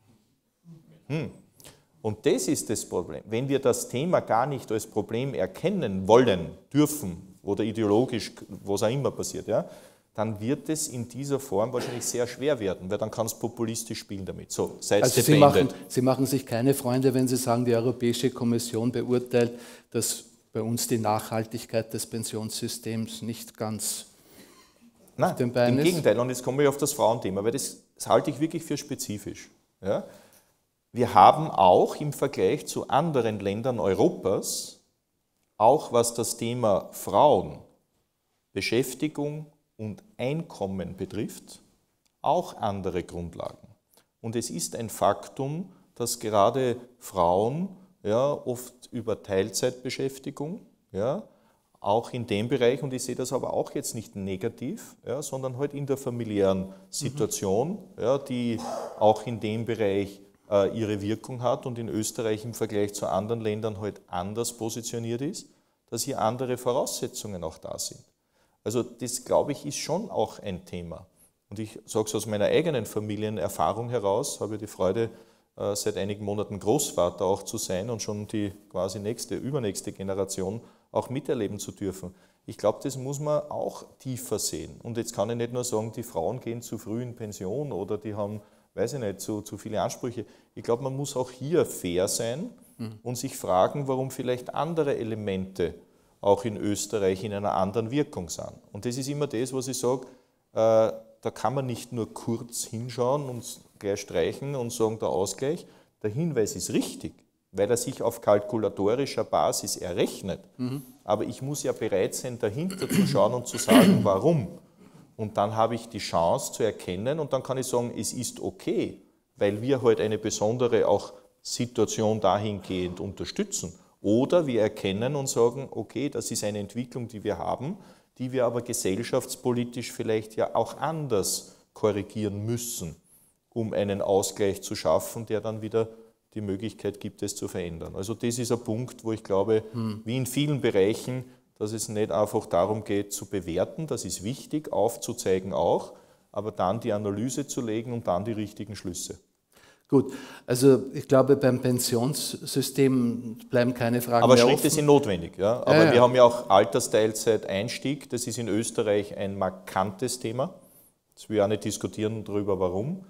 Hm. Und das ist das Problem. Wenn wir das Thema gar nicht als Problem erkennen wollen, dürfen oder ideologisch, was auch immer passiert, ja, dann wird es in dieser Form wahrscheinlich sehr schwer werden, weil dann kann es populistisch spielen damit. So, seid also Sie machen, Sie machen sich keine Freunde, wenn Sie sagen, die Europäische Kommission beurteilt, dass bei uns die Nachhaltigkeit des Pensionssystems nicht ganz Nein, auf den Beinen ist? Im Gegenteil, und jetzt komme ich auf das Frauenthema, weil das, das halte ich wirklich für spezifisch. Ja. Wir haben auch im Vergleich zu anderen Ländern Europas, auch was das Thema Frauen, Beschäftigung und Einkommen betrifft, auch andere Grundlagen. Und es ist ein Faktum, dass gerade Frauen ja, oft über Teilzeitbeschäftigung, ja, auch in dem Bereich, und ich sehe das aber auch jetzt nicht negativ, ja, sondern halt in der familiären Situation, mhm. ja, die auch in dem Bereich ihre Wirkung hat und in Österreich im Vergleich zu anderen Ländern halt anders positioniert ist, dass hier andere Voraussetzungen auch da sind. Also das, glaube ich, ist schon auch ein Thema. Und ich sage es aus meiner eigenen Familienerfahrung heraus, habe die Freude, seit einigen Monaten Großvater auch zu sein und schon die quasi nächste, übernächste Generation auch miterleben zu dürfen. Ich glaube, das muss man auch tiefer sehen. Und jetzt kann ich nicht nur sagen, die Frauen gehen zu früh in Pension oder die haben, weiß ich nicht, zu, zu viele Ansprüche. Ich glaube, man muss auch hier fair sein mhm. und sich fragen, warum vielleicht andere Elemente auch in Österreich in einer anderen Wirkung sind. Und das ist immer das, was ich sage, äh, da kann man nicht nur kurz hinschauen und gleich streichen und sagen, der Ausgleich. Der Hinweis ist richtig, weil er sich auf kalkulatorischer Basis errechnet. Mhm. Aber ich muss ja bereit sein, dahinter zu schauen und zu sagen, warum. Und dann habe ich die Chance zu erkennen und dann kann ich sagen, es ist okay, weil wir halt eine besondere auch Situation dahingehend unterstützen. Oder wir erkennen und sagen, okay, das ist eine Entwicklung, die wir haben, die wir aber gesellschaftspolitisch vielleicht ja auch anders korrigieren müssen, um einen Ausgleich zu schaffen, der dann wieder die Möglichkeit gibt, es zu verändern. Also das ist ein Punkt, wo ich glaube, hm. wie in vielen Bereichen, dass es nicht einfach darum geht, zu bewerten, das ist wichtig, aufzuzeigen auch, aber dann die Analyse zu legen und dann die richtigen Schlüsse. Gut, also ich glaube, beim Pensionssystem bleiben keine Fragen aber mehr offen. Aber Schritte sind notwendig. Ja? Aber ja, ja. wir haben ja auch Altersteilzeit-Einstieg, das ist in Österreich ein markantes Thema. Das will ich auch nicht diskutieren darüber, warum.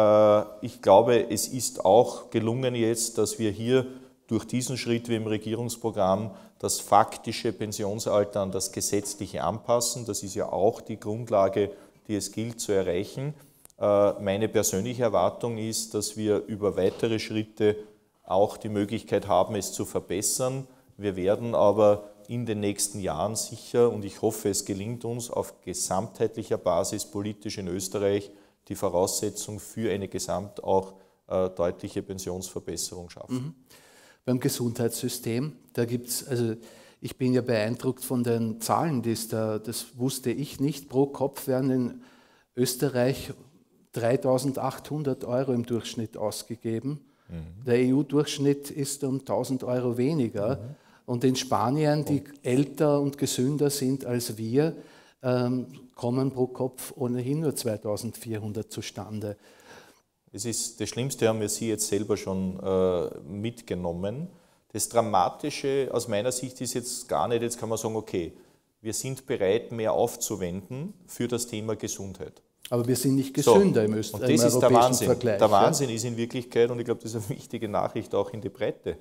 Ich glaube, es ist auch gelungen jetzt, dass wir hier durch diesen Schritt wie im Regierungsprogramm das faktische Pensionsalter an das gesetzliche anpassen. Das ist ja auch die Grundlage, die es gilt zu erreichen. Meine persönliche Erwartung ist, dass wir über weitere Schritte auch die Möglichkeit haben, es zu verbessern. Wir werden aber in den nächsten Jahren sicher, und ich hoffe, es gelingt uns, auf gesamtheitlicher Basis politisch in Österreich die Voraussetzung für eine gesamt auch äh, deutliche Pensionsverbesserung schaffen. Mhm. Beim Gesundheitssystem, da gibt es, also ich bin ja beeindruckt von den Zahlen, die es da, das wusste ich nicht, pro Kopf werden in Österreich dreitausendachthundert Euro im Durchschnitt ausgegeben. Mhm. Der E U-Durchschnitt ist um tausend Euro weniger. Mhm. Und in Spanien, die älter und gesünder sind als wir, ähm, kommen pro Kopf ohnehin nur zweitausendvierhundert zustande. Es ist, das Schlimmste haben wir Sie jetzt selber schon äh, mitgenommen. Das Dramatische aus meiner Sicht ist jetzt gar nicht, jetzt kann man sagen, okay, wir sind bereit, mehr aufzuwenden für das Thema Gesundheit. Aber wir sind nicht gesünder so, im, Öst und im das ist der Wahnsinn. Vergleich. Der Wahnsinn ja? ist in Wirklichkeit, und ich glaube, das ist eine wichtige Nachricht auch in die Breite,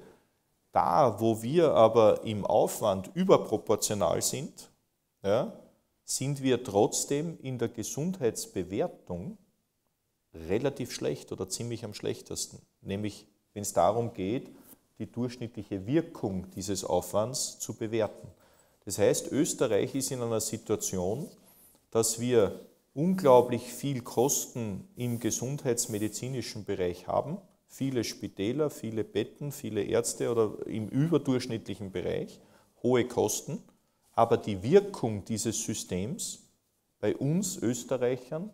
da, wo wir aber im Aufwand überproportional sind, ja, sind wir trotzdem in der Gesundheitsbewertung relativ schlecht oder ziemlich am schlechtesten. Nämlich, wenn es darum geht, die durchschnittliche Wirkung dieses Aufwands zu bewerten. Das heißt, Österreich ist in einer Situation, dass wir unglaublich viel Kosten im gesundheitsmedizinischen Bereich haben, viele Spitäler, viele Betten, viele Ärzte oder im überdurchschnittlichen Bereich, hohe Kosten, aber die Wirkung dieses Systems bei uns Österreichern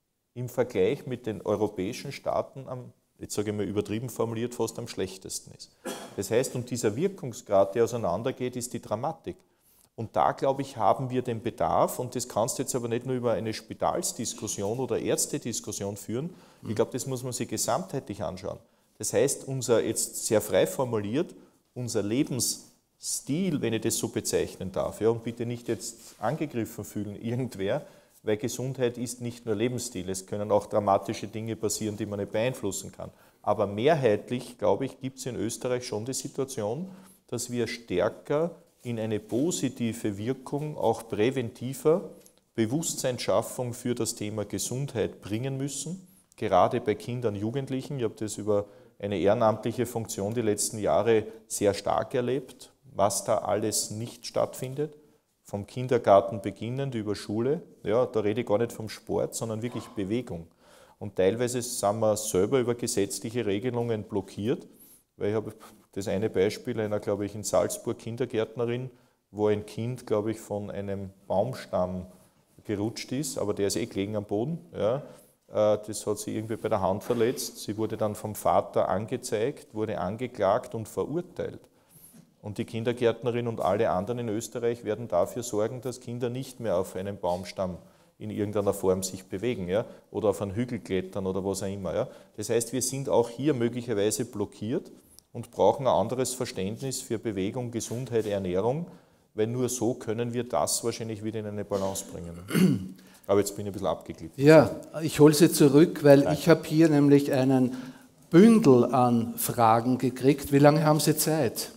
im Vergleich mit den europäischen Staaten am, jetzt sage ich mal übertrieben formuliert, fast am schlechtesten ist. Das heißt, und dieser Wirkungsgrad, der auseinandergeht, ist die Dramatik. Und da, glaube ich, haben wir den Bedarf, und das kannst du jetzt aber nicht nur über eine Spitalsdiskussion oder Ärztediskussion führen, ich glaube, das muss man sich gesamtheitlich anschauen. Das heißt, unser, jetzt sehr frei formuliert, unser Lebensstil, wenn ich das so bezeichnen darf, ja, und bitte nicht jetzt angegriffen fühlen, irgendwer, weil Gesundheit ist nicht nur Lebensstil, es können auch dramatische Dinge passieren, die man nicht beeinflussen kann. Aber mehrheitlich, glaube ich, gibt es in Österreich schon die Situation, dass wir stärker in eine positive Wirkung, auch präventiver Bewusstseinsschaffung für das Thema Gesundheit bringen müssen, gerade bei Kindern und Jugendlichen. Ich habe das über eine ehrenamtliche Funktion die letzten Jahre sehr stark erlebt, was da alles nicht stattfindet. Vom Kindergarten beginnend über Schule, ja, da rede ich gar nicht vom Sport, sondern wirklich Bewegung. Und teilweise sind wir selber über gesetzliche Regelungen blockiert, weil ich habe das eine Beispiel einer, glaube ich, in Salzburg Kindergärtnerin, wo ein Kind, glaube ich, von einem Baumstamm gerutscht ist, aber der ist eh gelegen am Boden. Ja. Das hat sie irgendwie bei der Hand verletzt. Sie wurde dann vom Vater angezeigt, wurde angeklagt und verurteilt. Und die Kindergärtnerin und alle anderen in Österreich werden dafür sorgen, dass Kinder nicht mehr auf einen Baumstamm in irgendeiner Form sich bewegen, ja, oder auf einen Hügel klettern oder was auch immer. Ja. Das heißt, wir sind auch hier möglicherweise blockiert und brauchen ein anderes Verständnis für Bewegung, Gesundheit, Ernährung, weil nur so können wir das wahrscheinlich wieder in eine Balance bringen. Aber jetzt bin ich ein bisschen abgeglitten. Ja, ich hole Sie zurück, weil Nein. ich habe hier nämlich einen Bündel an Fragen gekriegt. Wie lange haben Sie Zeit?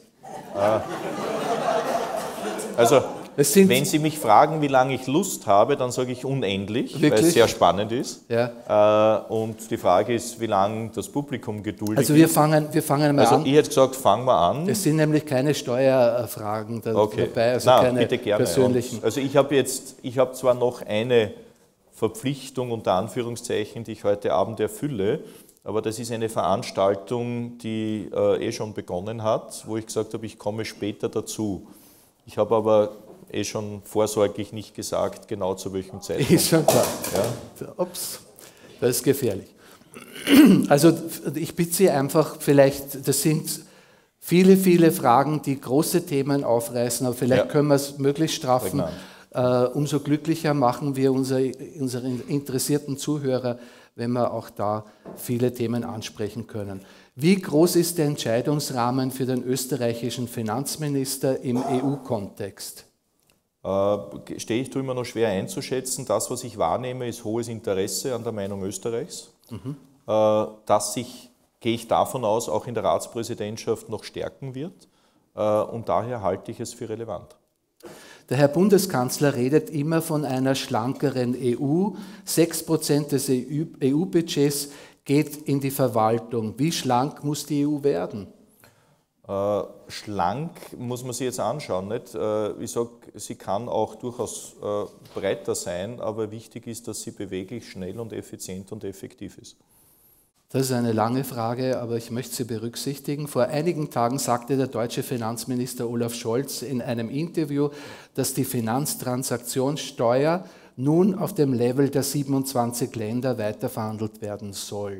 Also, es sind wenn Sie mich fragen, wie lange ich Lust habe, dann sage ich unendlich, Wirklich? weil es sehr spannend ist. Ja. Und die Frage ist, wie lange das Publikum geduldig Also wir ist. fangen, wir fangen mal Also an. ich hätte gesagt, fangen wir an. Es sind nämlich keine Steuerfragen da Okay. dabei, also Nein, keine bitte gerne. persönlichen. Und also ich habe jetzt, ich habe zwar noch eine Verpflichtung unter Anführungszeichen, die ich heute Abend erfülle, aber das ist eine Veranstaltung, die äh, eh schon begonnen hat, wo ich gesagt habe, ich komme später dazu. Ich habe aber eh schon vorsorglich nicht gesagt, genau zu welchem Zeitpunkt. Ist schon klar. Ja? Ups, das ist gefährlich. Also ich bitte Sie einfach, vielleicht, das sind viele, viele Fragen, die große Themen aufreißen, aber vielleicht Ja. können wir es möglichst straffen. Äh, umso glücklicher machen wir unsere, unsere interessierten Zuhörer, wenn wir auch da viele Themen ansprechen können. Wie groß ist der Entscheidungsrahmen für den österreichischen Finanzminister im E U-Kontext? Äh, stehe ich da immer noch schwer einzuschätzen. Das, was ich wahrnehme, ist hohes Interesse an der Meinung Österreichs. Mhm. Äh, das sich, gehe ich davon aus, auch in der Ratspräsidentschaft noch stärken wird. Äh, und daher halte ich es für relevant. Der Herr Bundeskanzler redet immer von einer schlankeren E U. Sechs Prozent des E U-Budgets geht in die Verwaltung. Wie schlank muss die E U werden? Äh, schlank muss man sich jetzt anschauen. Nicht? Äh, ich sage, sie kann auch durchaus äh, breiter sein, aber wichtig ist, dass sie beweglich, schnell und effizient und effektiv ist. Das ist eine lange Frage, aber ich möchte sie berücksichtigen. Vor einigen Tagen sagte der deutsche Finanzminister Olaf Scholz in einem Interview, dass die Finanztransaktionssteuer nun auf dem Level der siebenundzwanzig Länder weiterverhandelt werden soll.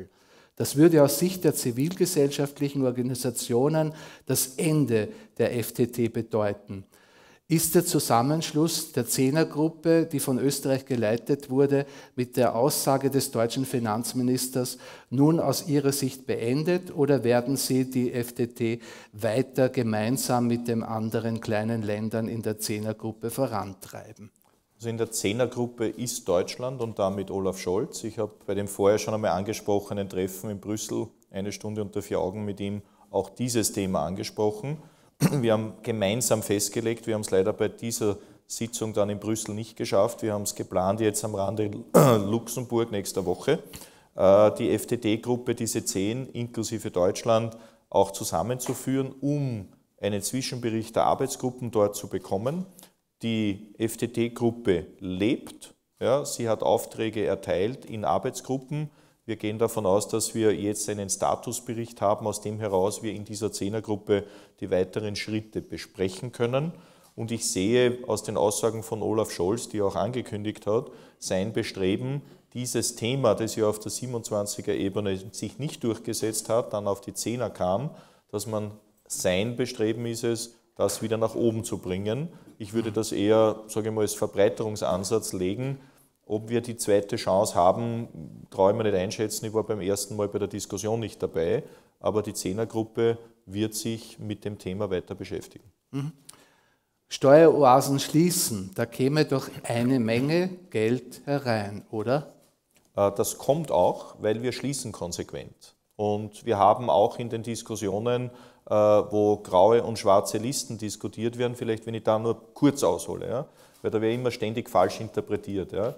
Das würde aus Sicht der zivilgesellschaftlichen Organisationen das Ende der F T T bedeuten. Ist der Zusammenschluss der Zehnergruppe, die von Österreich geleitet wurde, mit der Aussage des deutschen Finanzministers nun aus Ihrer Sicht beendet oder werden Sie die F T T weiter gemeinsam mit den anderen kleinen Ländern in der Zehnergruppe vorantreiben? Also in der Zehnergruppe ist Deutschland und damit Olaf Scholz. Ich habe bei dem vorher schon einmal angesprochenen Treffen in Brüssel, eine Stunde unter vier Augen mit ihm, auch dieses Thema angesprochen. Wir haben gemeinsam festgelegt, wir haben es leider bei dieser Sitzung dann in Brüssel nicht geschafft. Wir haben es geplant jetzt am Rande Luxemburg nächster Woche, die F T T-Gruppe, diese zehn inklusive Deutschland, auch zusammenzuführen, um einen Zwischenbericht der Arbeitsgruppen dort zu bekommen. Die F T T-Gruppe lebt, ja, sie hat Aufträge erteilt in Arbeitsgruppen. Wir gehen davon aus, dass wir jetzt einen Statusbericht haben, aus dem heraus wir in dieser Zehnergruppe die weiteren Schritte besprechen können. Und ich sehe aus den Aussagen von Olaf Scholz, die er auch angekündigt hat, sein Bestreben, dieses Thema, das ja auf der siebenundzwanziger Ebene sich nicht durchgesetzt hat, dann auf die Zehner kam, dass man sein Bestreben ist es, das wieder nach oben zu bringen. Ich würde das eher, sage ich mal, als Verbreiterungsansatz legen. Ob wir die zweite Chance haben, traue ich mir nicht einschätzen. Ich war beim ersten Mal bei der Diskussion nicht dabei, aber die Zehnergruppe wird sich mit dem Thema weiter beschäftigen. Mhm. Steueroasen schließen, da käme doch eine Menge Geld herein, oder? Das kommt auch, weil wir schließen konsequent. Und wir haben auch in den Diskussionen, wo graue und schwarze Listen diskutiert werden, vielleicht wenn ich da nur kurz aushole, ja, weil da wird immer ständig falsch interpretiert. Ja.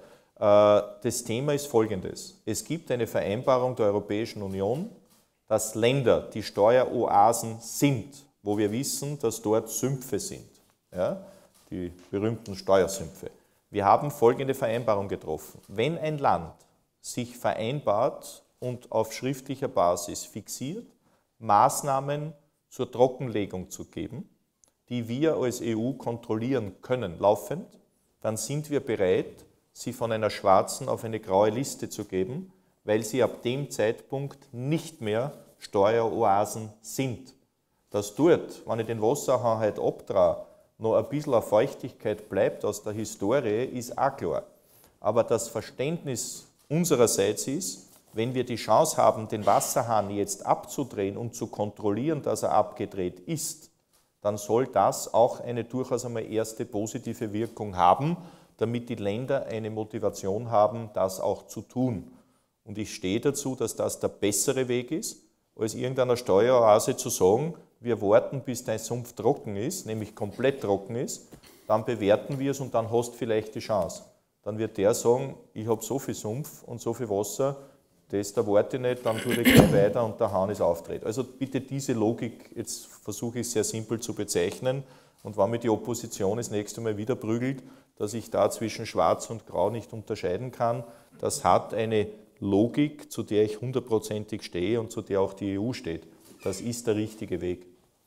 Das Thema ist folgendes. Es gibt eine Vereinbarung der Europäischen Union, dass Länder, die Steueroasen sind, wo wir wissen, dass dort Sümpfe sind, ja, die berühmten Steuersümpfe. Wir haben folgende Vereinbarung getroffen. Wenn ein Land sich vereinbart und auf schriftlicher Basis fixiert, Maßnahmen zur Trockenlegung zu geben, die wir als E U kontrollieren können, laufend, dann sind wir bereit, sie von einer schwarzen auf eine graue Liste zu geben, weil sie ab dem Zeitpunkt nicht mehr Steueroasen sind. Dass dort, wenn ich den Wasserhahn heute abdrehe, noch ein bisschen Feuchtigkeit bleibt aus der Historie, ist auch klar. Aber das Verständnis unsererseits ist, wenn wir die Chance haben, den Wasserhahn jetzt abzudrehen und zu kontrollieren, dass er abgedreht ist, dann soll das auch eine durchaus einmal erste positive Wirkung haben, damit die Länder eine Motivation haben, das auch zu tun. Und ich stehe dazu, dass das der bessere Weg ist, als irgendeiner Steueroase zu sagen, wir warten, bis dein Sumpf trocken ist, nämlich komplett trocken ist, dann bewerten wir es und dann hast du vielleicht die Chance. Dann wird der sagen, ich habe so viel Sumpf und so viel Wasser, das da warte ich nicht, dann tue ich gleich weiter und der Hahn ist aufgedreht. Also bitte diese Logik, jetzt versuche ich es sehr simpel zu bezeichnen, und wenn mir die Opposition das nächste Mal wieder prügelt, dass ich da zwischen Schwarz und Grau nicht unterscheiden kann, das hat eine Logik, zu der ich hundertprozentig stehe und zu der auch die E U steht. Das ist der richtige Weg.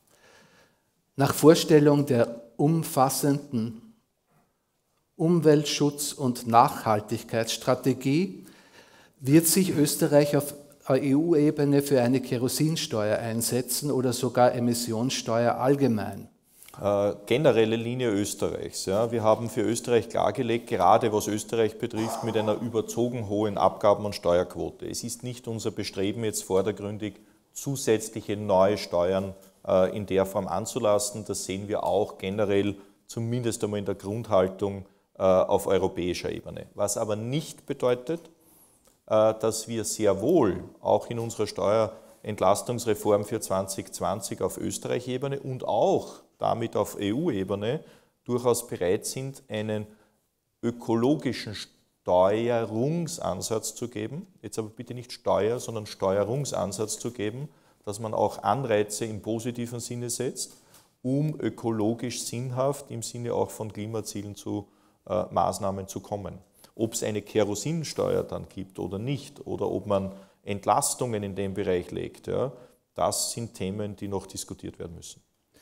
Nach Vorstellung der umfassenden Umweltschutz- und Nachhaltigkeitsstrategie wird sich Österreich auf E U-Ebene für eine Kerosinsteuer einsetzen oder sogar Emissionssteuer allgemein? Äh, generelle Linie Österreichs. Ja. Wir haben für Österreich klargelegt, gerade was Österreich betrifft, mit einer überzogen hohen Abgaben- und Steuerquote. Es ist nicht unser Bestreben, jetzt vordergründig zusätzliche neue Steuern äh, in der Form anzulasten. Das sehen wir auch generell, zumindest einmal in der Grundhaltung äh, auf europäischer Ebene. Was aber nicht bedeutet, äh, dass wir sehr wohl auch in unserer Steuerentlastungsreform für zwanzig zwanzig auf Österreich-Ebene und auch damit auf E U-Ebene durchaus bereit sind, einen ökologischen Steuerungsansatz zu geben, jetzt aber bitte nicht Steuer, sondern Steuerungsansatz zu geben, dass man auch Anreize im positiven Sinne setzt, um ökologisch sinnhaft im Sinne auch von Klimazielen zu äh, Maßnahmen zu kommen. Ob es eine Kerosinsteuer dann gibt oder nicht, oder ob man Entlastungen in dem Bereich legt, ja, das sind Themen, die noch diskutiert werden müssen.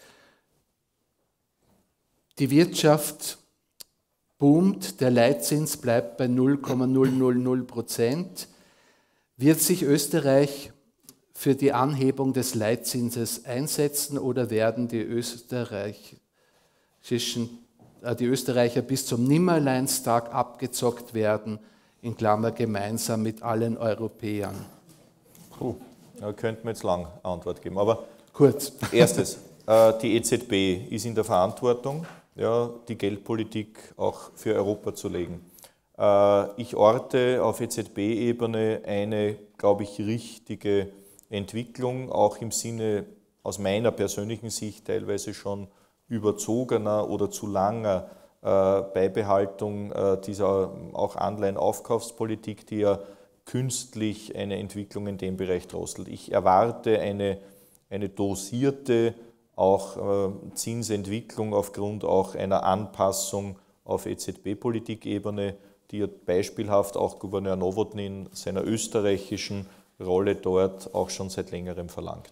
Die Wirtschaft boomt, der Leitzins bleibt bei null Komma null null null Prozent. Wird sich Österreich für die Anhebung des Leitzinses einsetzen oder werden die, österreichischen, äh, die Österreicher bis zum Nimmerleinstag abgezockt werden, in Klammer gemeinsam mit allen Europäern? Puh, da könnten wir jetzt lang Antwort geben, aber kurz. Erstes, äh, die E Z B ist in der Verantwortung, ja, die Geldpolitik auch für Europa zu legen. Äh, ich orte auf E Z B-Ebene eine, glaube ich, richtige Entwicklung, auch im Sinne aus meiner persönlichen Sicht teilweise schon überzogener oder zu langer äh, Beibehaltung äh, dieser auch Anleihenaufkaufspolitik, die ja künstlich eine Entwicklung in dem Bereich drosselt. Ich erwarte eine, eine dosierte auch äh, Zinsentwicklung aufgrund auch einer Anpassung auf E Z B-Politikebene, die ja beispielhaft auch Gouverneur Nowotny in seiner österreichischen Rolle dort auch schon seit längerem verlangt.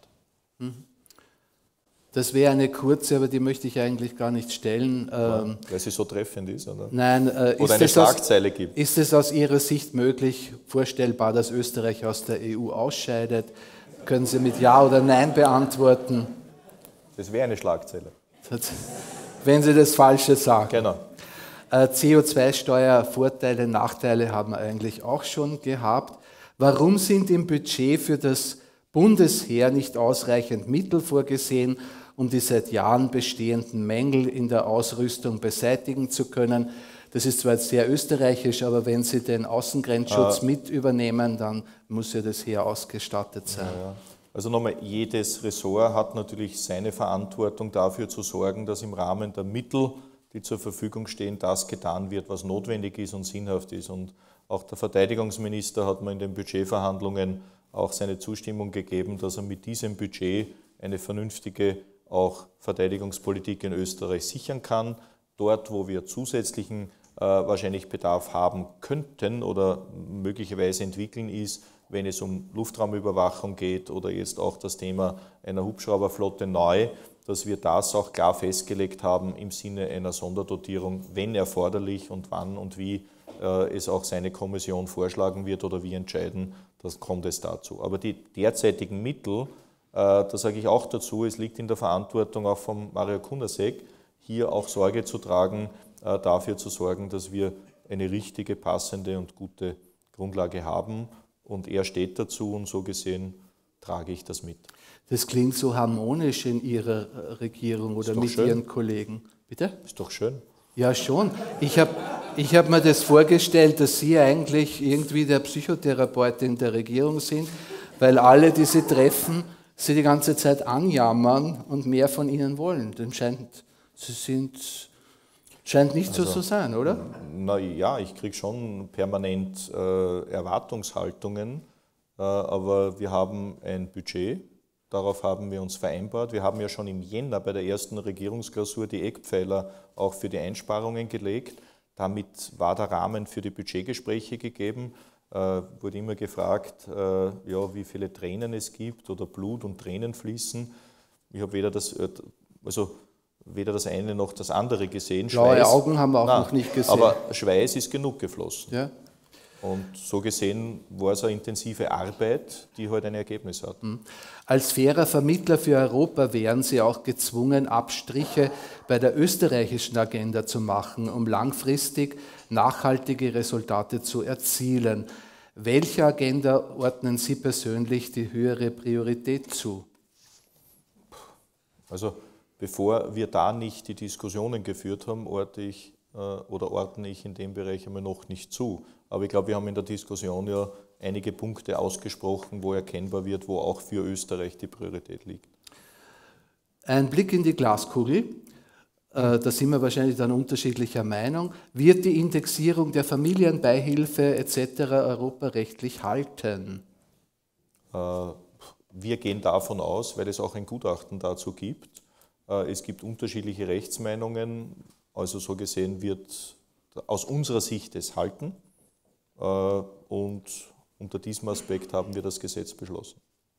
Das wäre eine kurze, aber die möchte ich eigentlich gar nicht stellen. Ja, weil sie so treffend ist, oder? Nein, äh, oder eine Schlagzeile aus, gibt. Ist es aus Ihrer Sicht möglich, vorstellbar, dass Österreich aus der E U ausscheidet? Können Sie mit Ja oder Nein beantworten? Das wäre eine Schlagzeile. Wenn Sie das Falsche sagen. Genau. Äh, C O zwei Steuer, Vorteile, Nachteile haben wir eigentlich auch schon gehabt. Warum sind im Budget für das Bundesheer nicht ausreichend Mittel vorgesehen, um die seit Jahren bestehenden Mängel in der Ausrüstung beseitigen zu können? Das ist zwar jetzt sehr österreichisch, aber wenn Sie den Außengrenzschutz äh, mit übernehmen, dann muss ja das Heer ausgestattet sein. Ja, ja. Also nochmal, jedes Ressort hat natürlich seine Verantwortung dafür zu sorgen, dass im Rahmen der Mittel, die zur Verfügung stehen, das getan wird, was notwendig ist und sinnhaft ist. Und auch der Verteidigungsminister hat mir in den Budgetverhandlungen auch seine Zustimmung gegeben, dass er mit diesem Budget eine vernünftige auch Verteidigungspolitik in Österreich sichern kann. Dort, wo wir zusätzlichen äh, wahrscheinlich Bedarf haben könnten oder möglicherweise entwickeln, ist, wenn es um Luftraumüberwachung geht oder jetzt auch das Thema einer Hubschrauberflotte neu, dass wir das auch klar festgelegt haben im Sinne einer Sonderdotierung, wenn erforderlich und wann und wie äh, es auch seine Kommission vorschlagen wird oder wie entscheiden, das kommt es dazu. Aber die derzeitigen Mittel, äh, da sage ich auch dazu, es liegt in der Verantwortung auch von Mario Kunasek, hier auch Sorge zu tragen, äh, dafür zu sorgen, dass wir eine richtige, passende und gute Grundlage haben. Und er steht dazu und so gesehen trage ich das mit. Das klingt so harmonisch in Ihrer Regierung oder mit schön. Ihren Kollegen. Bitte? Ist doch schön. Ja, schon. Ich habe ich hab mir das vorgestellt, dass Sie eigentlich irgendwie der Psychotherapeut in der Regierung sind, weil alle, die Sie treffen, Sie die ganze Zeit anjammern und mehr von Ihnen wollen. Dem scheint, Sie sind, scheint nicht also, so zu sein, oder? Na ja, ich kriege schon permanent äh, Erwartungshaltungen, äh, aber wir haben ein Budget. Darauf haben wir uns vereinbart. Wir haben ja schon im Jänner bei der ersten Regierungsklausur die Eckpfeiler auch für die Einsparungen gelegt. Damit war der Rahmen für die Budgetgespräche gegeben. Äh, wurde immer gefragt, äh, ja, wie viele Tränen es gibt oder Blut und Tränen fließen. Ich habe weder das, also weder das eine noch das andere gesehen. Blaue Schweiß, Augen haben wir auch nein, noch nicht gesehen. Aber Schweiß ist genug geflossen. Ja. Und so gesehen war es eine intensive Arbeit, die heute ein Ergebnis hat. Als fairer Vermittler für Europa wären Sie auch gezwungen, Abstriche bei der österreichischen Agenda zu machen, um langfristig nachhaltige Resultate zu erzielen. Welcher Agenda ordnen Sie persönlich die höhere Priorität zu? Also bevor wir da nicht die Diskussionen geführt haben, orte ich äh, oder ordne ich in dem Bereich einmal noch nicht zu. Aber ich glaube, wir haben in der Diskussion ja einige Punkte ausgesprochen, wo erkennbar wird, wo auch für Österreich die Priorität liegt. Ein Blick in die Glaskugel, äh, da sind wir wahrscheinlich dann unterschiedlicher Meinung. Wird die Indexierung der Familienbeihilfe et cetera europarechtlich halten? Äh, wir gehen davon aus, weil es auch ein Gutachten dazu gibt. Äh, es gibt unterschiedliche Rechtsmeinungen, also so gesehen wird aus unserer Sicht es halten. Und unter diesem Aspekt haben wir das Gesetz beschlossen.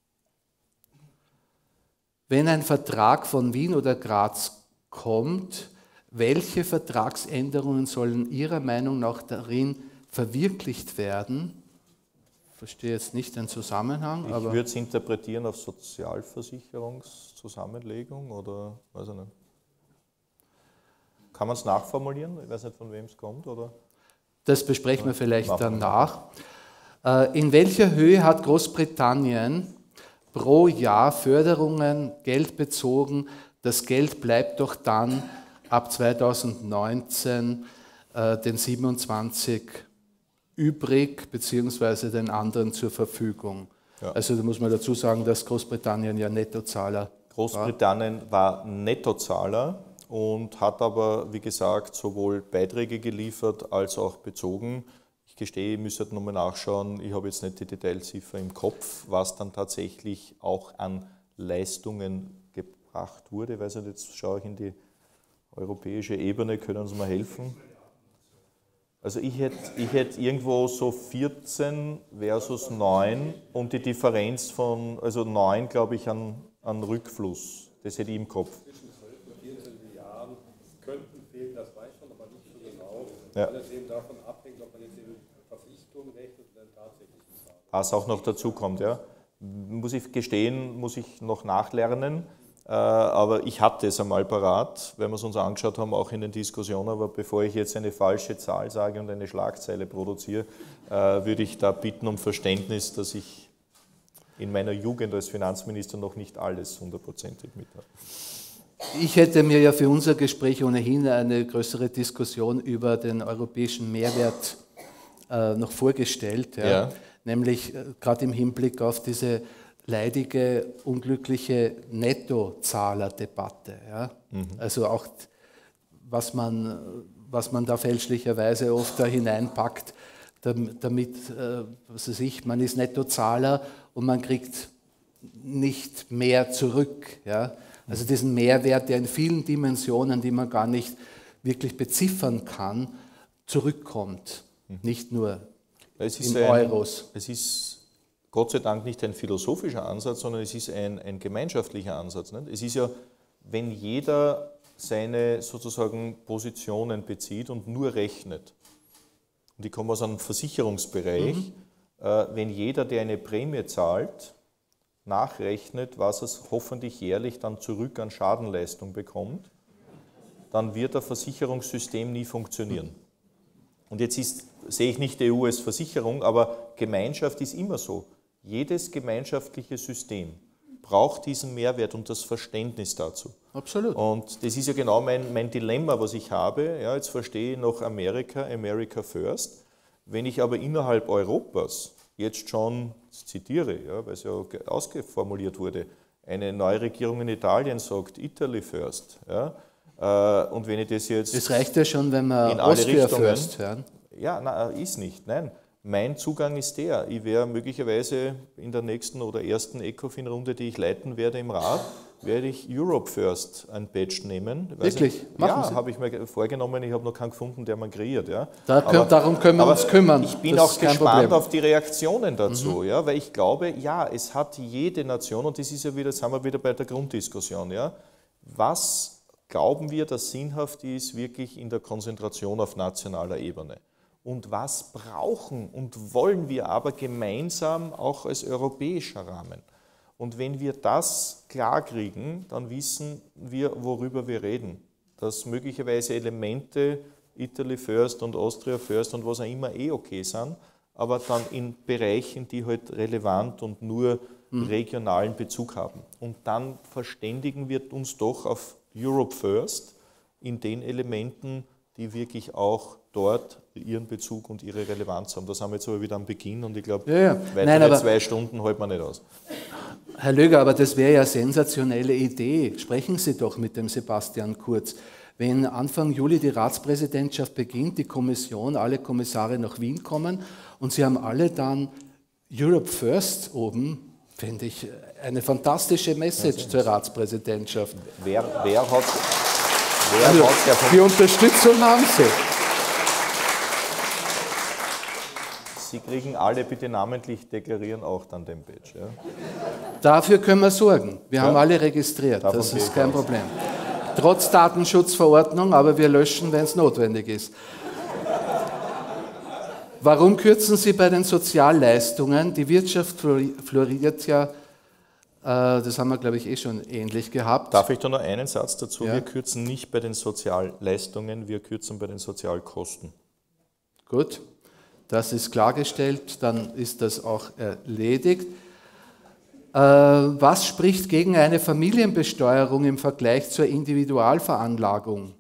Wenn ein Vertrag von Wien oder Graz kommt, welche Vertragsänderungen sollen Ihrer Meinung nach darin verwirklicht werden? verstehe jetzt nicht den Zusammenhang. Ich aber würde es interpretieren auf Sozialversicherungszusammenlegung oder weiß ich nicht. Kann man es nachformulieren? Ich weiß nicht, von wem es kommt. Oder? Das besprechen wir vielleicht danach. In welcher Höhe hat Großbritannien pro Jahr Förderungen, Geld bezogen? Das Geld bleibt doch dann ab zweitausendneunzehn äh, den siebenundzwanzig übrig, beziehungsweise den anderen zur Verfügung. Ja. Also da muss man dazu sagen, dass Großbritannien ja Nettozahler Großbritannien war. war Nettozahler und hat aber, wie gesagt, sowohl Beiträge geliefert als auch bezogen. Ich gestehe, ich müsste nochmal nachschauen, ich habe jetzt nicht die Detailziffer im Kopf, was dann tatsächlich auch an Leistungen gebracht wurde. Ich weiß nicht, jetzt schaue ich in die europäische Ebene, können Sie mir helfen? Also ich hätte, ich hätte irgendwo so vierzehn versus neun und die Differenz von, also neun glaube ich an, an Rückfluss, das hätte ich im Kopf. Zwischen zwölf und vierzehn Milliarden könnten fehlen, das weiß man aber nicht so genau, ja. weil es eben davon abhängt, ob man jetzt in Verpflichtungen rechnet und dann tatsächlich bezahlt. Was auch noch dazu kommt, ja. Muss ich gestehen, muss ich noch nachlernen. Aber ich hatte es einmal parat, wenn wir es uns angeschaut haben, auch in den Diskussionen. Aber bevor ich jetzt eine falsche Zahl sage und eine Schlagzeile produziere, würde ich da bitten um Verständnis, dass ich in meiner Jugend als Finanzminister noch nicht alles hundertprozentig mit habe. Ich hätte mir ja für unser Gespräch ohnehin eine größere Diskussion über den europäischen Mehrwert äh, noch vorgestellt, ja? Ja. Nämlich äh, gerade im Hinblick auf diese leidige, unglückliche Nettozahlerdebatte. Ja? Mhm. Also auch, was man, was man da fälschlicherweise oft da hineinpackt, damit, äh, was weiß ich, man ist Nettozahler und man kriegt nicht mehr zurück. Ja? Also diesen Mehrwert, der in vielen Dimensionen, die man gar nicht wirklich beziffern kann, zurückkommt. Mhm. Nicht nur es ist in ein, Euros. Es ist Gott sei Dank nicht ein philosophischer Ansatz, sondern es ist ein, ein gemeinschaftlicher Ansatz. Nicht? Es ist ja, wenn jeder seine sozusagen Positionen bezieht und nur rechnet, und ich komme aus einem Versicherungsbereich, mhm. äh, wenn jeder, der eine Prämie zahlt, nachrechnet, was es hoffentlich jährlich dann zurück an Schadenleistung bekommt, dann wird das Versicherungssystem nie funktionieren. Und jetzt ist, sehe ich nicht die E U als Versicherung, aber Gemeinschaft ist immer so. Jedes gemeinschaftliche System braucht diesen Mehrwert und das Verständnis dazu. Absolut. Und das ist ja genau mein, mein Dilemma, was ich habe. Ja, jetzt verstehe ich noch Amerika, America First. Wenn ich aber innerhalb Europas jetzt schon, das zitiere, ja, weil es ja ausgeformuliert wurde, eine neue Regierung in Italien sagt, Italy First. Ja, äh, und wenn ich das jetzt... Das reicht ja schon, wenn wir Austria First hören. Ja, nein, ist nicht, nein. Mein Zugang ist der, ich werde möglicherweise in der nächsten oder ersten ECOFIN-Runde, die ich leiten werde im Rat, werde ich Europe First ein Badge nehmen. Wirklich? Ja, habe ich mir vorgenommen, ich habe noch keinen gefunden, der man kreiert. Ja. Da können, aber, darum können wir uns kümmern. Ich bin auch gespannt Problem. auf die Reaktionen dazu, mhm. ja, weil ich glaube, ja, es hat jede Nation, und das ist ja wieder, jetzt sind wir wieder bei der Grunddiskussion, ja, was glauben wir, dass sinnhaft ist, wirklich in der Konzentration auf nationaler Ebene? Und was brauchen und wollen wir aber gemeinsam auch als europäischer Rahmen? Und wenn wir das klarkriegen, dann wissen wir, worüber wir reden. Dass möglicherweise Elemente Italy First und Austria First und was auch immer eh okay sind, aber dann in Bereichen, die halt relevant und nur mhm. regionalen Bezug haben. Und dann verständigen wir uns doch auf Europe First in den Elementen, die wirklich auch dort ihren Bezug und ihre Relevanz haben. Das haben wir jetzt aber wieder am Beginn und ich glaube, ja, ja. weitere Nein, aber, zwei Stunden hält man nicht aus. Herr Löger, aber das wäre ja eine sensationelle Idee. Sprechen Sie doch mit dem Sebastian Kurz. Wenn Anfang Juli die Ratspräsidentschaft beginnt, die Kommission, alle Kommissare nach Wien kommen und Sie haben alle dann Europe First oben, finde ich eine fantastische Message ja, zur Ratspräsidentschaft. Wer, wer hat... Wer also, hat ja die Unterstützung haben Sie. Sie kriegen alle bitte namentlich deklarieren auch dann den Badge. Ja? Dafür können wir sorgen. Wir ja? haben alle registriert, Davon das ist kein aus. Problem. Trotz Datenschutzverordnung, aber wir löschen, wenn es notwendig ist. Warum kürzen Sie bei den Sozialleistungen? Die Wirtschaft floriert ja, das haben wir, glaube ich, eh schon ähnlich gehabt. Darf ich da noch einen Satz dazu? Ja. Wir kürzen nicht bei den Sozialleistungen, wir kürzen bei den Sozialkosten. Gut, das ist klargestellt, dann ist das auch erledigt. Was spricht gegen eine Familienbesteuerung im Vergleich zur Individualveranlagung?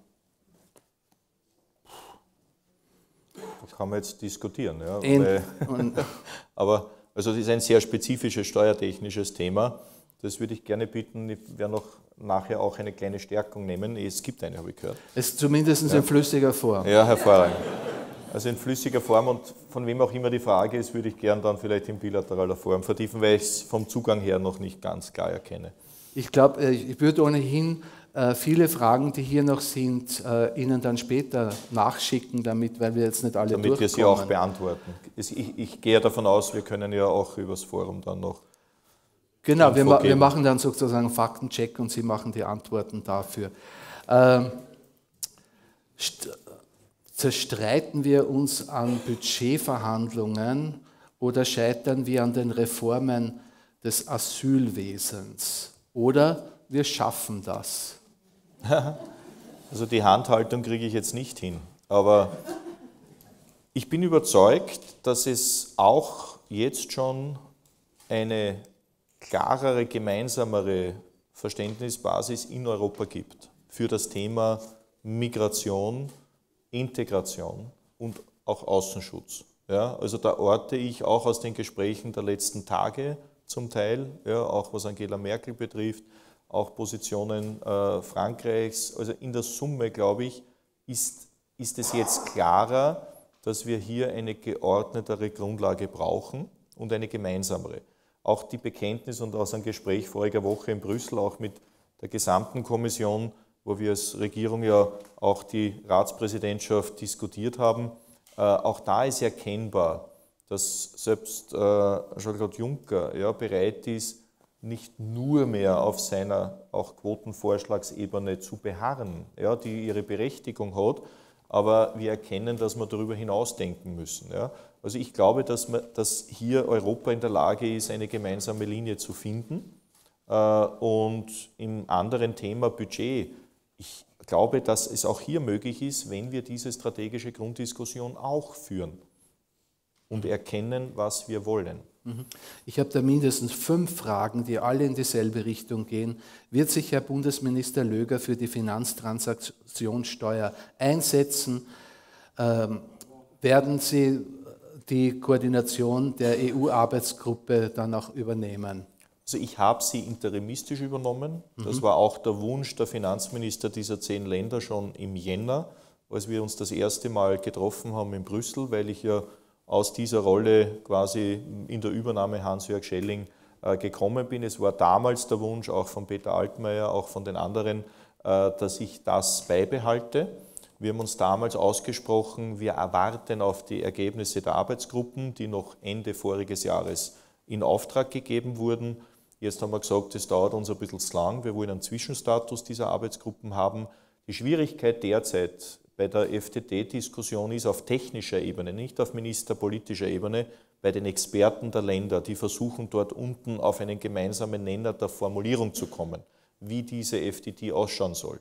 Das kann man jetzt diskutieren. Ja, In, weil, aber also das ist ein sehr spezifisches steuertechnisches Thema. Das würde ich gerne bitten, ich werde noch nachher auch eine kleine Stärkung nehmen. Es gibt eine, habe ich gehört. Es ist zumindest ja. in flüssiger Form. Ja, hervorragend. Also in flüssiger Form und von wem auch immer die Frage ist, würde ich gern dann vielleicht in bilateraler Form vertiefen, weil ich es vom Zugang her noch nicht ganz klar erkenne. Ich glaube, ich würde ohnehin viele Fragen, die hier noch sind, Ihnen dann später nachschicken, damit, weil wir jetzt nicht alle damit durchkommen. wir sie auch beantworten. Ich, ich gehe davon aus, wir können ja auch übers Forum dann noch Genau, wir, ma wir machen dann sozusagen Faktencheck und Sie machen die Antworten dafür. Ähm, Zerstreiten wir uns an Budgetverhandlungen oder scheitern wir an den Reformen des Asylwesens? Oder wir schaffen das? Also die Handhaltung kriege ich jetzt nicht hin. Aber ich bin überzeugt, dass es auch jetzt schon eine klarere, gemeinsamere Verständnisbasis in Europa gibt für das Thema Migration, Integration und auch Außenschutz. Ja, also da orte ich auch aus den Gesprächen der letzten Tage zum Teil, ja, auch was Angela Merkel betrifft, auch Positionen äh, Frankreichs. Also in der Summe, glaube ich, ist, ist es jetzt klarer, dass wir hier eine geordnetere Grundlage brauchen und eine gemeinsamere. Auch die Bekenntnis und aus einem Gespräch voriger Woche in Brüssel, auch mit der gesamten Kommission, wo wir als Regierung ja auch die Ratspräsidentschaft diskutiert haben. Äh, auch da ist erkennbar, dass selbst äh, Jean-Claude Juncker ja, bereit ist, nicht nur mehr auf seiner auch Quotenvorschlagsebene zu beharren, ja, die ihre Berechtigung hat, aber wir erkennen, dass wir darüber hinausdenken müssen. Ja. Also ich glaube, dass, man, dass hier Europa in der Lage ist, eine gemeinsame Linie zu finden. Äh, und im anderen Thema Budget, ich glaube, dass es auch hier möglich ist, wenn wir diese strategische Grunddiskussion auch führen und erkennen, was wir wollen. Ich habe da mindestens fünf Fragen, die alle in dieselbe Richtung gehen. Wird sich Herr Bundesminister Löger für die Finanztransaktionssteuer einsetzen? Ähm, werden Sie die Koordination der E U-Arbeitsgruppe dann auch übernehmen? Also ich habe sie interimistisch übernommen. Das war auch der Wunsch der Finanzminister dieser zehn Länder schon im Jänner, als wir uns das erste Mal getroffen haben in Brüssel, weil ich ja aus dieser Rolle quasi in der Übernahme Hans-Jörg Schelling äh, gekommen bin. Es war damals der Wunsch, auch von Peter Altmaier, auch von den anderen, äh, dass ich das beibehalte. Wir haben uns damals ausgesprochen, wir erwarten auf die Ergebnisse der Arbeitsgruppen, die noch Ende voriges Jahres in Auftrag gegeben wurden. Jetzt haben wir gesagt, es dauert uns ein bisschen zu lang, wir wollen einen Zwischenstatus dieser Arbeitsgruppen haben. Die Schwierigkeit derzeit bei der F T T-Diskussion ist auf technischer Ebene, nicht auf ministerpolitischer Ebene, bei den Experten der Länder, die versuchen dort unten auf einen gemeinsamen Nenner der Formulierung zu kommen, wie diese F T T ausschauen soll.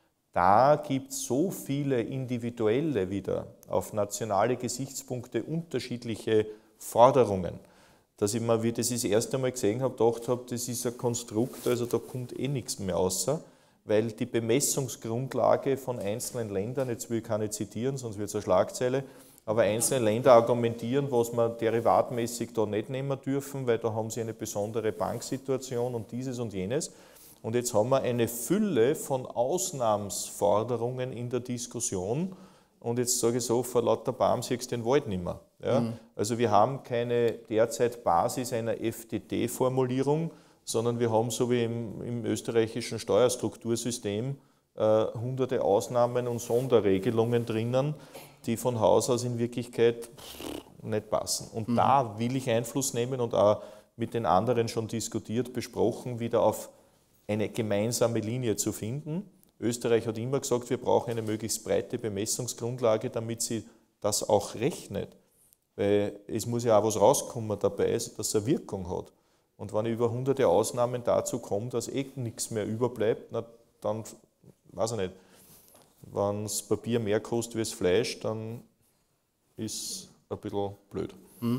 Da gibt es so viele individuelle wieder auf nationale Gesichtspunkte unterschiedliche Forderungen, dass ich mir, wie das das erste Mal gesehen habe, gedacht habe, das ist ein Konstrukt, also da kommt eh nichts mehr außer, weil die Bemessungsgrundlage von einzelnen Ländern, jetzt will ich keine zitieren, sonst wird es eine Schlagzeile, aber einzelne Länder argumentieren, was wir derivatmäßig da nicht nehmen dürfen, weil da haben sie eine besondere Banksituation und dieses und jenes. Und jetzt haben wir eine Fülle von Ausnahmsforderungen in der Diskussion. Und jetzt sage ich so, vor lauter Baum siehst du den Wald nicht mehr. Ja? Mhm. Also wir haben keine derzeit Basis einer F T T-Formulierung, sondern wir haben so wie im, im österreichischen Steuerstruktursystem äh, hunderte Ausnahmen und Sonderregelungen drinnen, die von Haus aus in Wirklichkeit nicht passen. Und mhm. da will ich Einfluss nehmen und auch mit den anderen schon diskutiert, besprochen, wieder auf eine gemeinsame Linie zu finden. Österreich hat immer gesagt, wir brauchen eine möglichst breite Bemessungsgrundlage, damit sie das auch rechnet. Weil es muss ja auch was rauskommen dabei, dass es eine Wirkung hat. Und wenn ich über hunderte Ausnahmen dazu komme, dass eh nichts mehr überbleibt, na, dann, weiß ich nicht, wenn das Papier mehr kostet wie das Fleisch, dann ist es ein bisschen blöd. Mhm.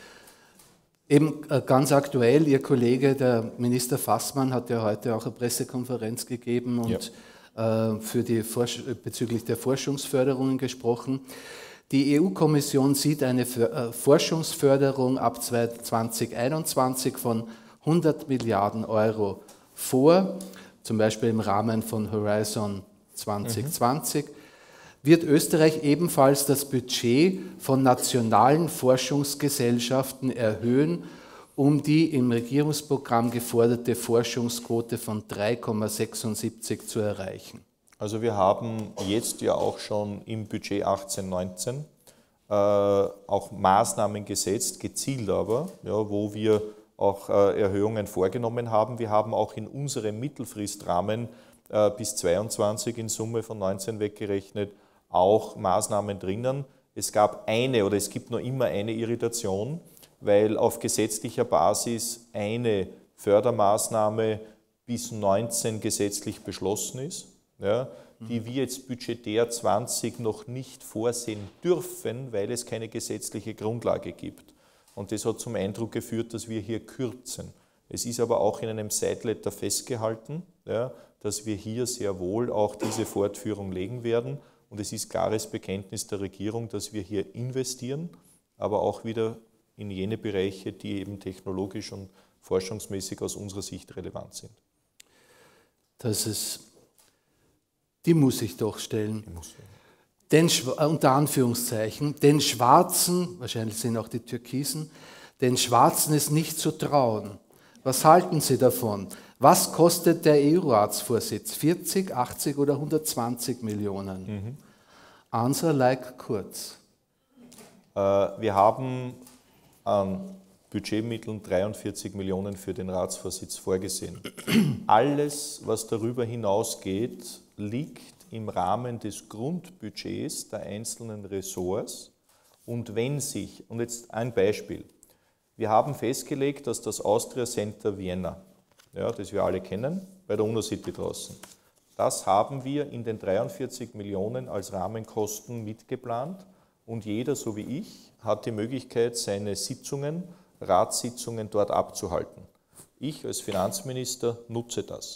Eben ganz aktuell, Ihr Kollege, der Minister Fassmann, hat ja heute auch eine Pressekonferenz gegeben und ja. äh, für die bezüglich der Forschungsförderungen gesprochen. Die E U-Kommission sieht eine Forschungsförderung ab zweitausendeinundzwanzig von hundert Milliarden Euro vor, zum Beispiel im Rahmen von Horizon zwanzig zwanzig. Mhm. Wird Österreich ebenfalls das Budget von nationalen Forschungsgesellschaften erhöhen, um die im Regierungsprogramm geforderte Forschungsquote von drei Komma sechsundsiebzig zu erreichen? Also wir haben jetzt ja auch schon im Budget achtzehn neunzehn äh, auch Maßnahmen gesetzt, gezielt aber, ja, wo wir auch äh, Erhöhungen vorgenommen haben. Wir haben auch in unserem Mittelfristrahmen äh, bis zweiundzwanzig in Summe von neunzehn weggerechnet auch Maßnahmen drinnen. Es gab eine oder es gibt noch immer eine Irritation, weil auf gesetzlicher Basis eine Fördermaßnahme bis neunzehn gesetzlich beschlossen ist, ja, die wir jetzt budgetär zwanzig noch nicht vorsehen dürfen, weil es keine gesetzliche Grundlage gibt. Und das hat zum Eindruck geführt, dass wir hier kürzen. Es ist aber auch in einem Sideletter festgehalten, ja, dass wir hier sehr wohl auch diese Fortführung legen werden. Und es ist klares Bekenntnis der Regierung, dass wir hier investieren, aber auch wieder in jene Bereiche, die eben technologisch und forschungsmäßig aus unserer Sicht relevant sind. Das ist, die muss ich doch stellen. Ich muss, den, unter Anführungszeichen, den Schwarzen, wahrscheinlich sind auch die Türkisen, den Schwarzen ist nicht zu trauen. Was halten Sie davon? Was kostet der E U-Ratsvorsitz? vierzig, achtzig oder hundertzwanzig Millionen? Mhm. Answer like Kurz. Äh, wir haben an Budgetmitteln dreiundvierzig Millionen für den Ratsvorsitz vorgesehen. Alles, was darüber hinausgeht, liegt im Rahmen des Grundbudgets der einzelnen Ressorts. Und wenn sich, und jetzt ein Beispiel, wir haben festgelegt, dass das Austria Center Vienna, ja, das wir alle kennen, bei der UNO-City draußen, das haben wir in den dreiundvierzig Millionen als Rahmenkosten mitgeplant und jeder, so wie ich, hat die Möglichkeit, seine Sitzungen, Ratssitzungen dort abzuhalten. Ich als Finanzminister nutze das.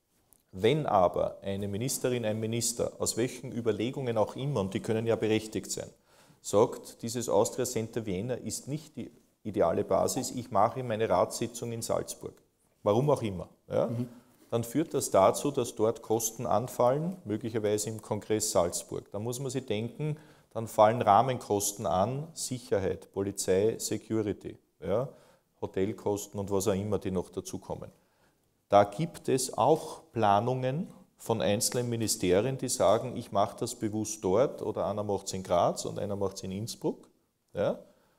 Wenn aber eine Ministerin, ein Minister, aus welchen Überlegungen auch immer, und die können ja berechtigt sein, sagt, dieses Austria Center Vienna ist nicht die ideale Basis, ich mache meine Ratssitzung in Salzburg, warum auch immer, ja, mhm. dann führt das dazu, dass dort Kosten anfallen, möglicherweise im Kongress Salzburg. Da muss man sich denken, dann fallen Rahmenkosten an, Sicherheit, Polizei, Security, ja, Hotelkosten und was auch immer, die noch dazukommen. Da gibt es auch Planungen von einzelnen Ministerien, die sagen, ich mache das bewusst dort oder einer macht es in Graz und einer macht es in Innsbruck. Ja.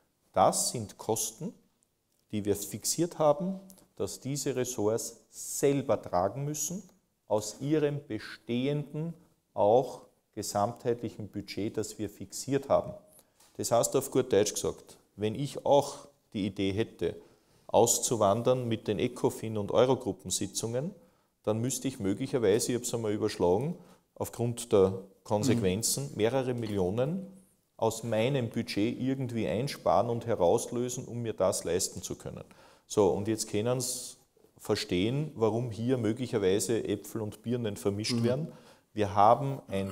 Das sind Kosten, die wir fixiert haben, dass diese Ressorts selber tragen müssen, aus ihrem bestehenden, auch gesamtheitlichen Budget, das wir fixiert haben. Das heißt auf gut Deutsch gesagt, wenn ich auch die Idee hätte, auszuwandern mit den ECOFIN- und Eurogruppensitzungen, dann müsste ich möglicherweise, ich habe es einmal überschlagen, aufgrund der Konsequenzen mehrere Millionen aus meinem Budget irgendwie einsparen und herauslösen, um mir das leisten zu können. So, und jetzt können Sie verstehen, warum hier möglicherweise Äpfel und Birnen vermischt mhm. werden. Wir haben ein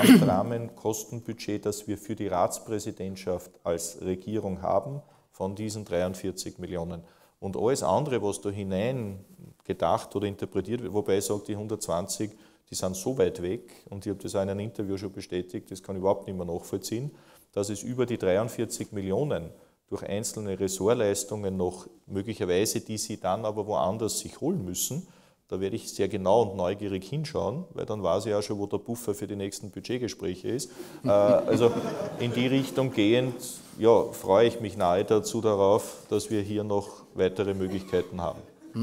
Gesamtrahmenkostenbudget, das wir für die Ratspräsidentschaft als Regierung haben, von diesen dreiundvierzig Millionen. Und alles andere, was da hinein gedacht oder interpretiert wird, wobei ich sage, die hundertzwanzig, die sind so weit weg, und ich habe das auch in einem Interview schon bestätigt, das kann ich überhaupt nicht mehr nachvollziehen, dass es über die dreiundvierzig Millionen durch einzelne Ressortleistungen noch möglicherweise, die sie dann aber woanders sich holen müssen, da werde ich sehr genau und neugierig hinschauen, weil dann weiß ich auch schon, wo der Puffer für die nächsten Budgetgespräche ist. Äh, also in die Richtung gehend, ja, freue ich mich nahe dazu darauf, dass wir hier noch weitere Möglichkeiten haben.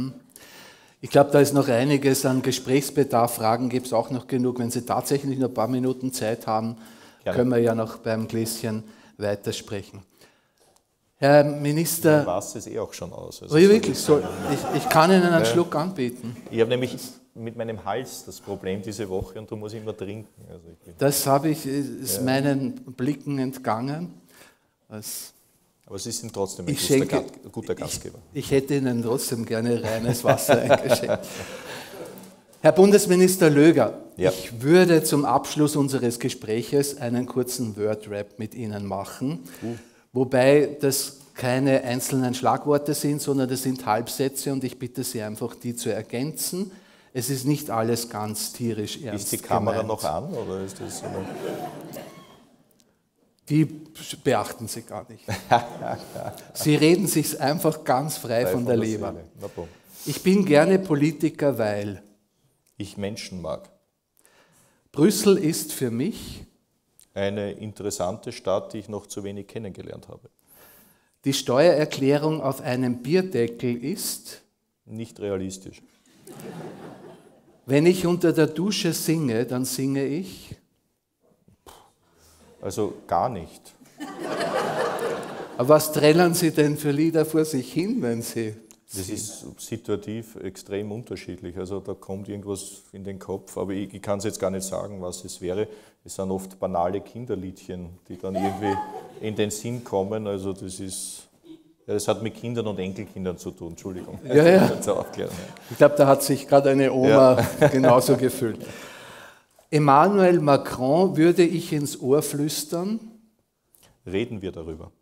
Ich glaube, da ist noch einiges an Gesprächsbedarf. Fragen gibt es auch noch genug. Wenn Sie tatsächlich noch ein paar Minuten Zeit haben, Gerne. Können wir ja noch beim Gläschen weitersprechen. Herr Minister, was ist eh auch schon aus. Also oh, ja, wirklich, so, ich, ich kann Ihnen einen ja. Schluck anbieten. Ich habe nämlich mit meinem Hals das Problem diese Woche und da muss ich immer trinken. Also ich das habe ich, ist ja. meinen Blicken entgangen. Das Aber Sie sind trotzdem ein ich guter, schenke, Gast, guter Gastgeber. Ich, ich hätte Ihnen trotzdem gerne reines Wasser eingeschenkt. Herr Bundesminister Löger, ja. ich würde zum Abschluss unseres Gespräches einen kurzen Word-Rap mit Ihnen machen, uh. wobei das keine einzelnen Schlagworte sind, sondern das sind Halbsätze und ich bitte Sie einfach, die zu ergänzen. Es ist nicht alles ganz tierisch ernst Ist die Kamera gemeint. noch an oder ist das so? Die beachten Sie gar nicht. Sie reden sich einfach ganz frei, frei von der, der Leber. Ich bin gerne Politiker, weil ich Menschen mag. Brüssel ist für mich eine interessante Stadt, die ich noch zu wenig kennengelernt habe. Die Steuererklärung auf einem Bierdeckel ist nicht realistisch. Wenn ich unter der Dusche singe, dann singe ich Also gar nicht. Aber was trällern Sie denn für Lieder vor sich hin, wenn Sie... Das ist situativ extrem unterschiedlich. Also da kommt irgendwas in den Kopf, aber ich, ich kann es jetzt gar nicht sagen, was es wäre. Es sind oft banale Kinderliedchen, die dann irgendwie in den Sinn kommen. Also das ist... Ja, das hat mit Kindern und Enkelkindern zu tun, Entschuldigung. Ja, ja. Ich glaube, da hat sich gerade eine Oma ja. genauso gefühlt. Emmanuel Macron würde ich ins Ohr flüstern. Reden wir darüber.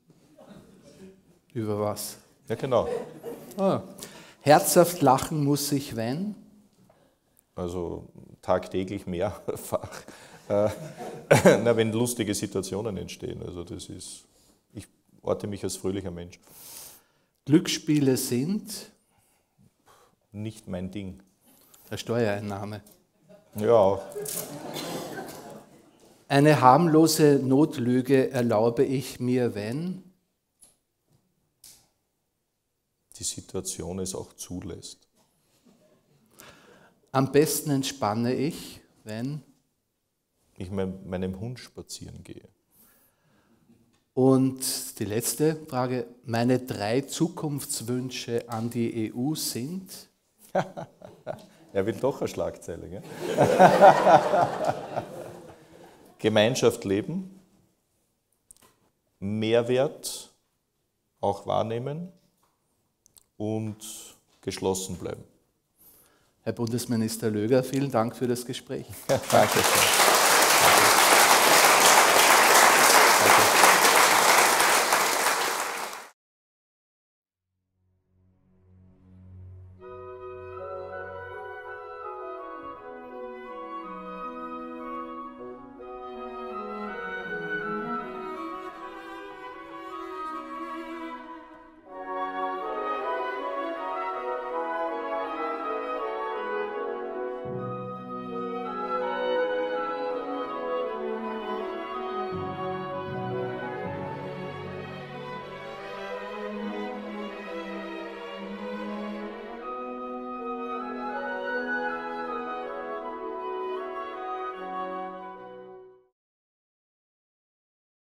Über was? Ja, genau. Ah. Herzhaft lachen muss ich, wenn? Also tagtäglich mehrfach. Äh, na, wenn lustige Situationen entstehen. Also das ist, ich orte mich als fröhlicher Mensch. Glücksspiele sind? Nicht mein Ding. Der Steuereinnahme. Ja, auch. Eine harmlose Notlüge erlaube ich mir, wenn? Die Situation es auch zulässt. Am besten entspanne ich, wenn? Ich mit meinem Hund spazieren gehe. Und die letzte Frage, meine drei Zukunftswünsche an die E U sind? Er will doch eine Schlagzeile, gell? Gemeinschaft leben, Mehrwert auch wahrnehmen und geschlossen bleiben. Herr Bundesminister Löger, vielen Dank für das Gespräch. Danke schön.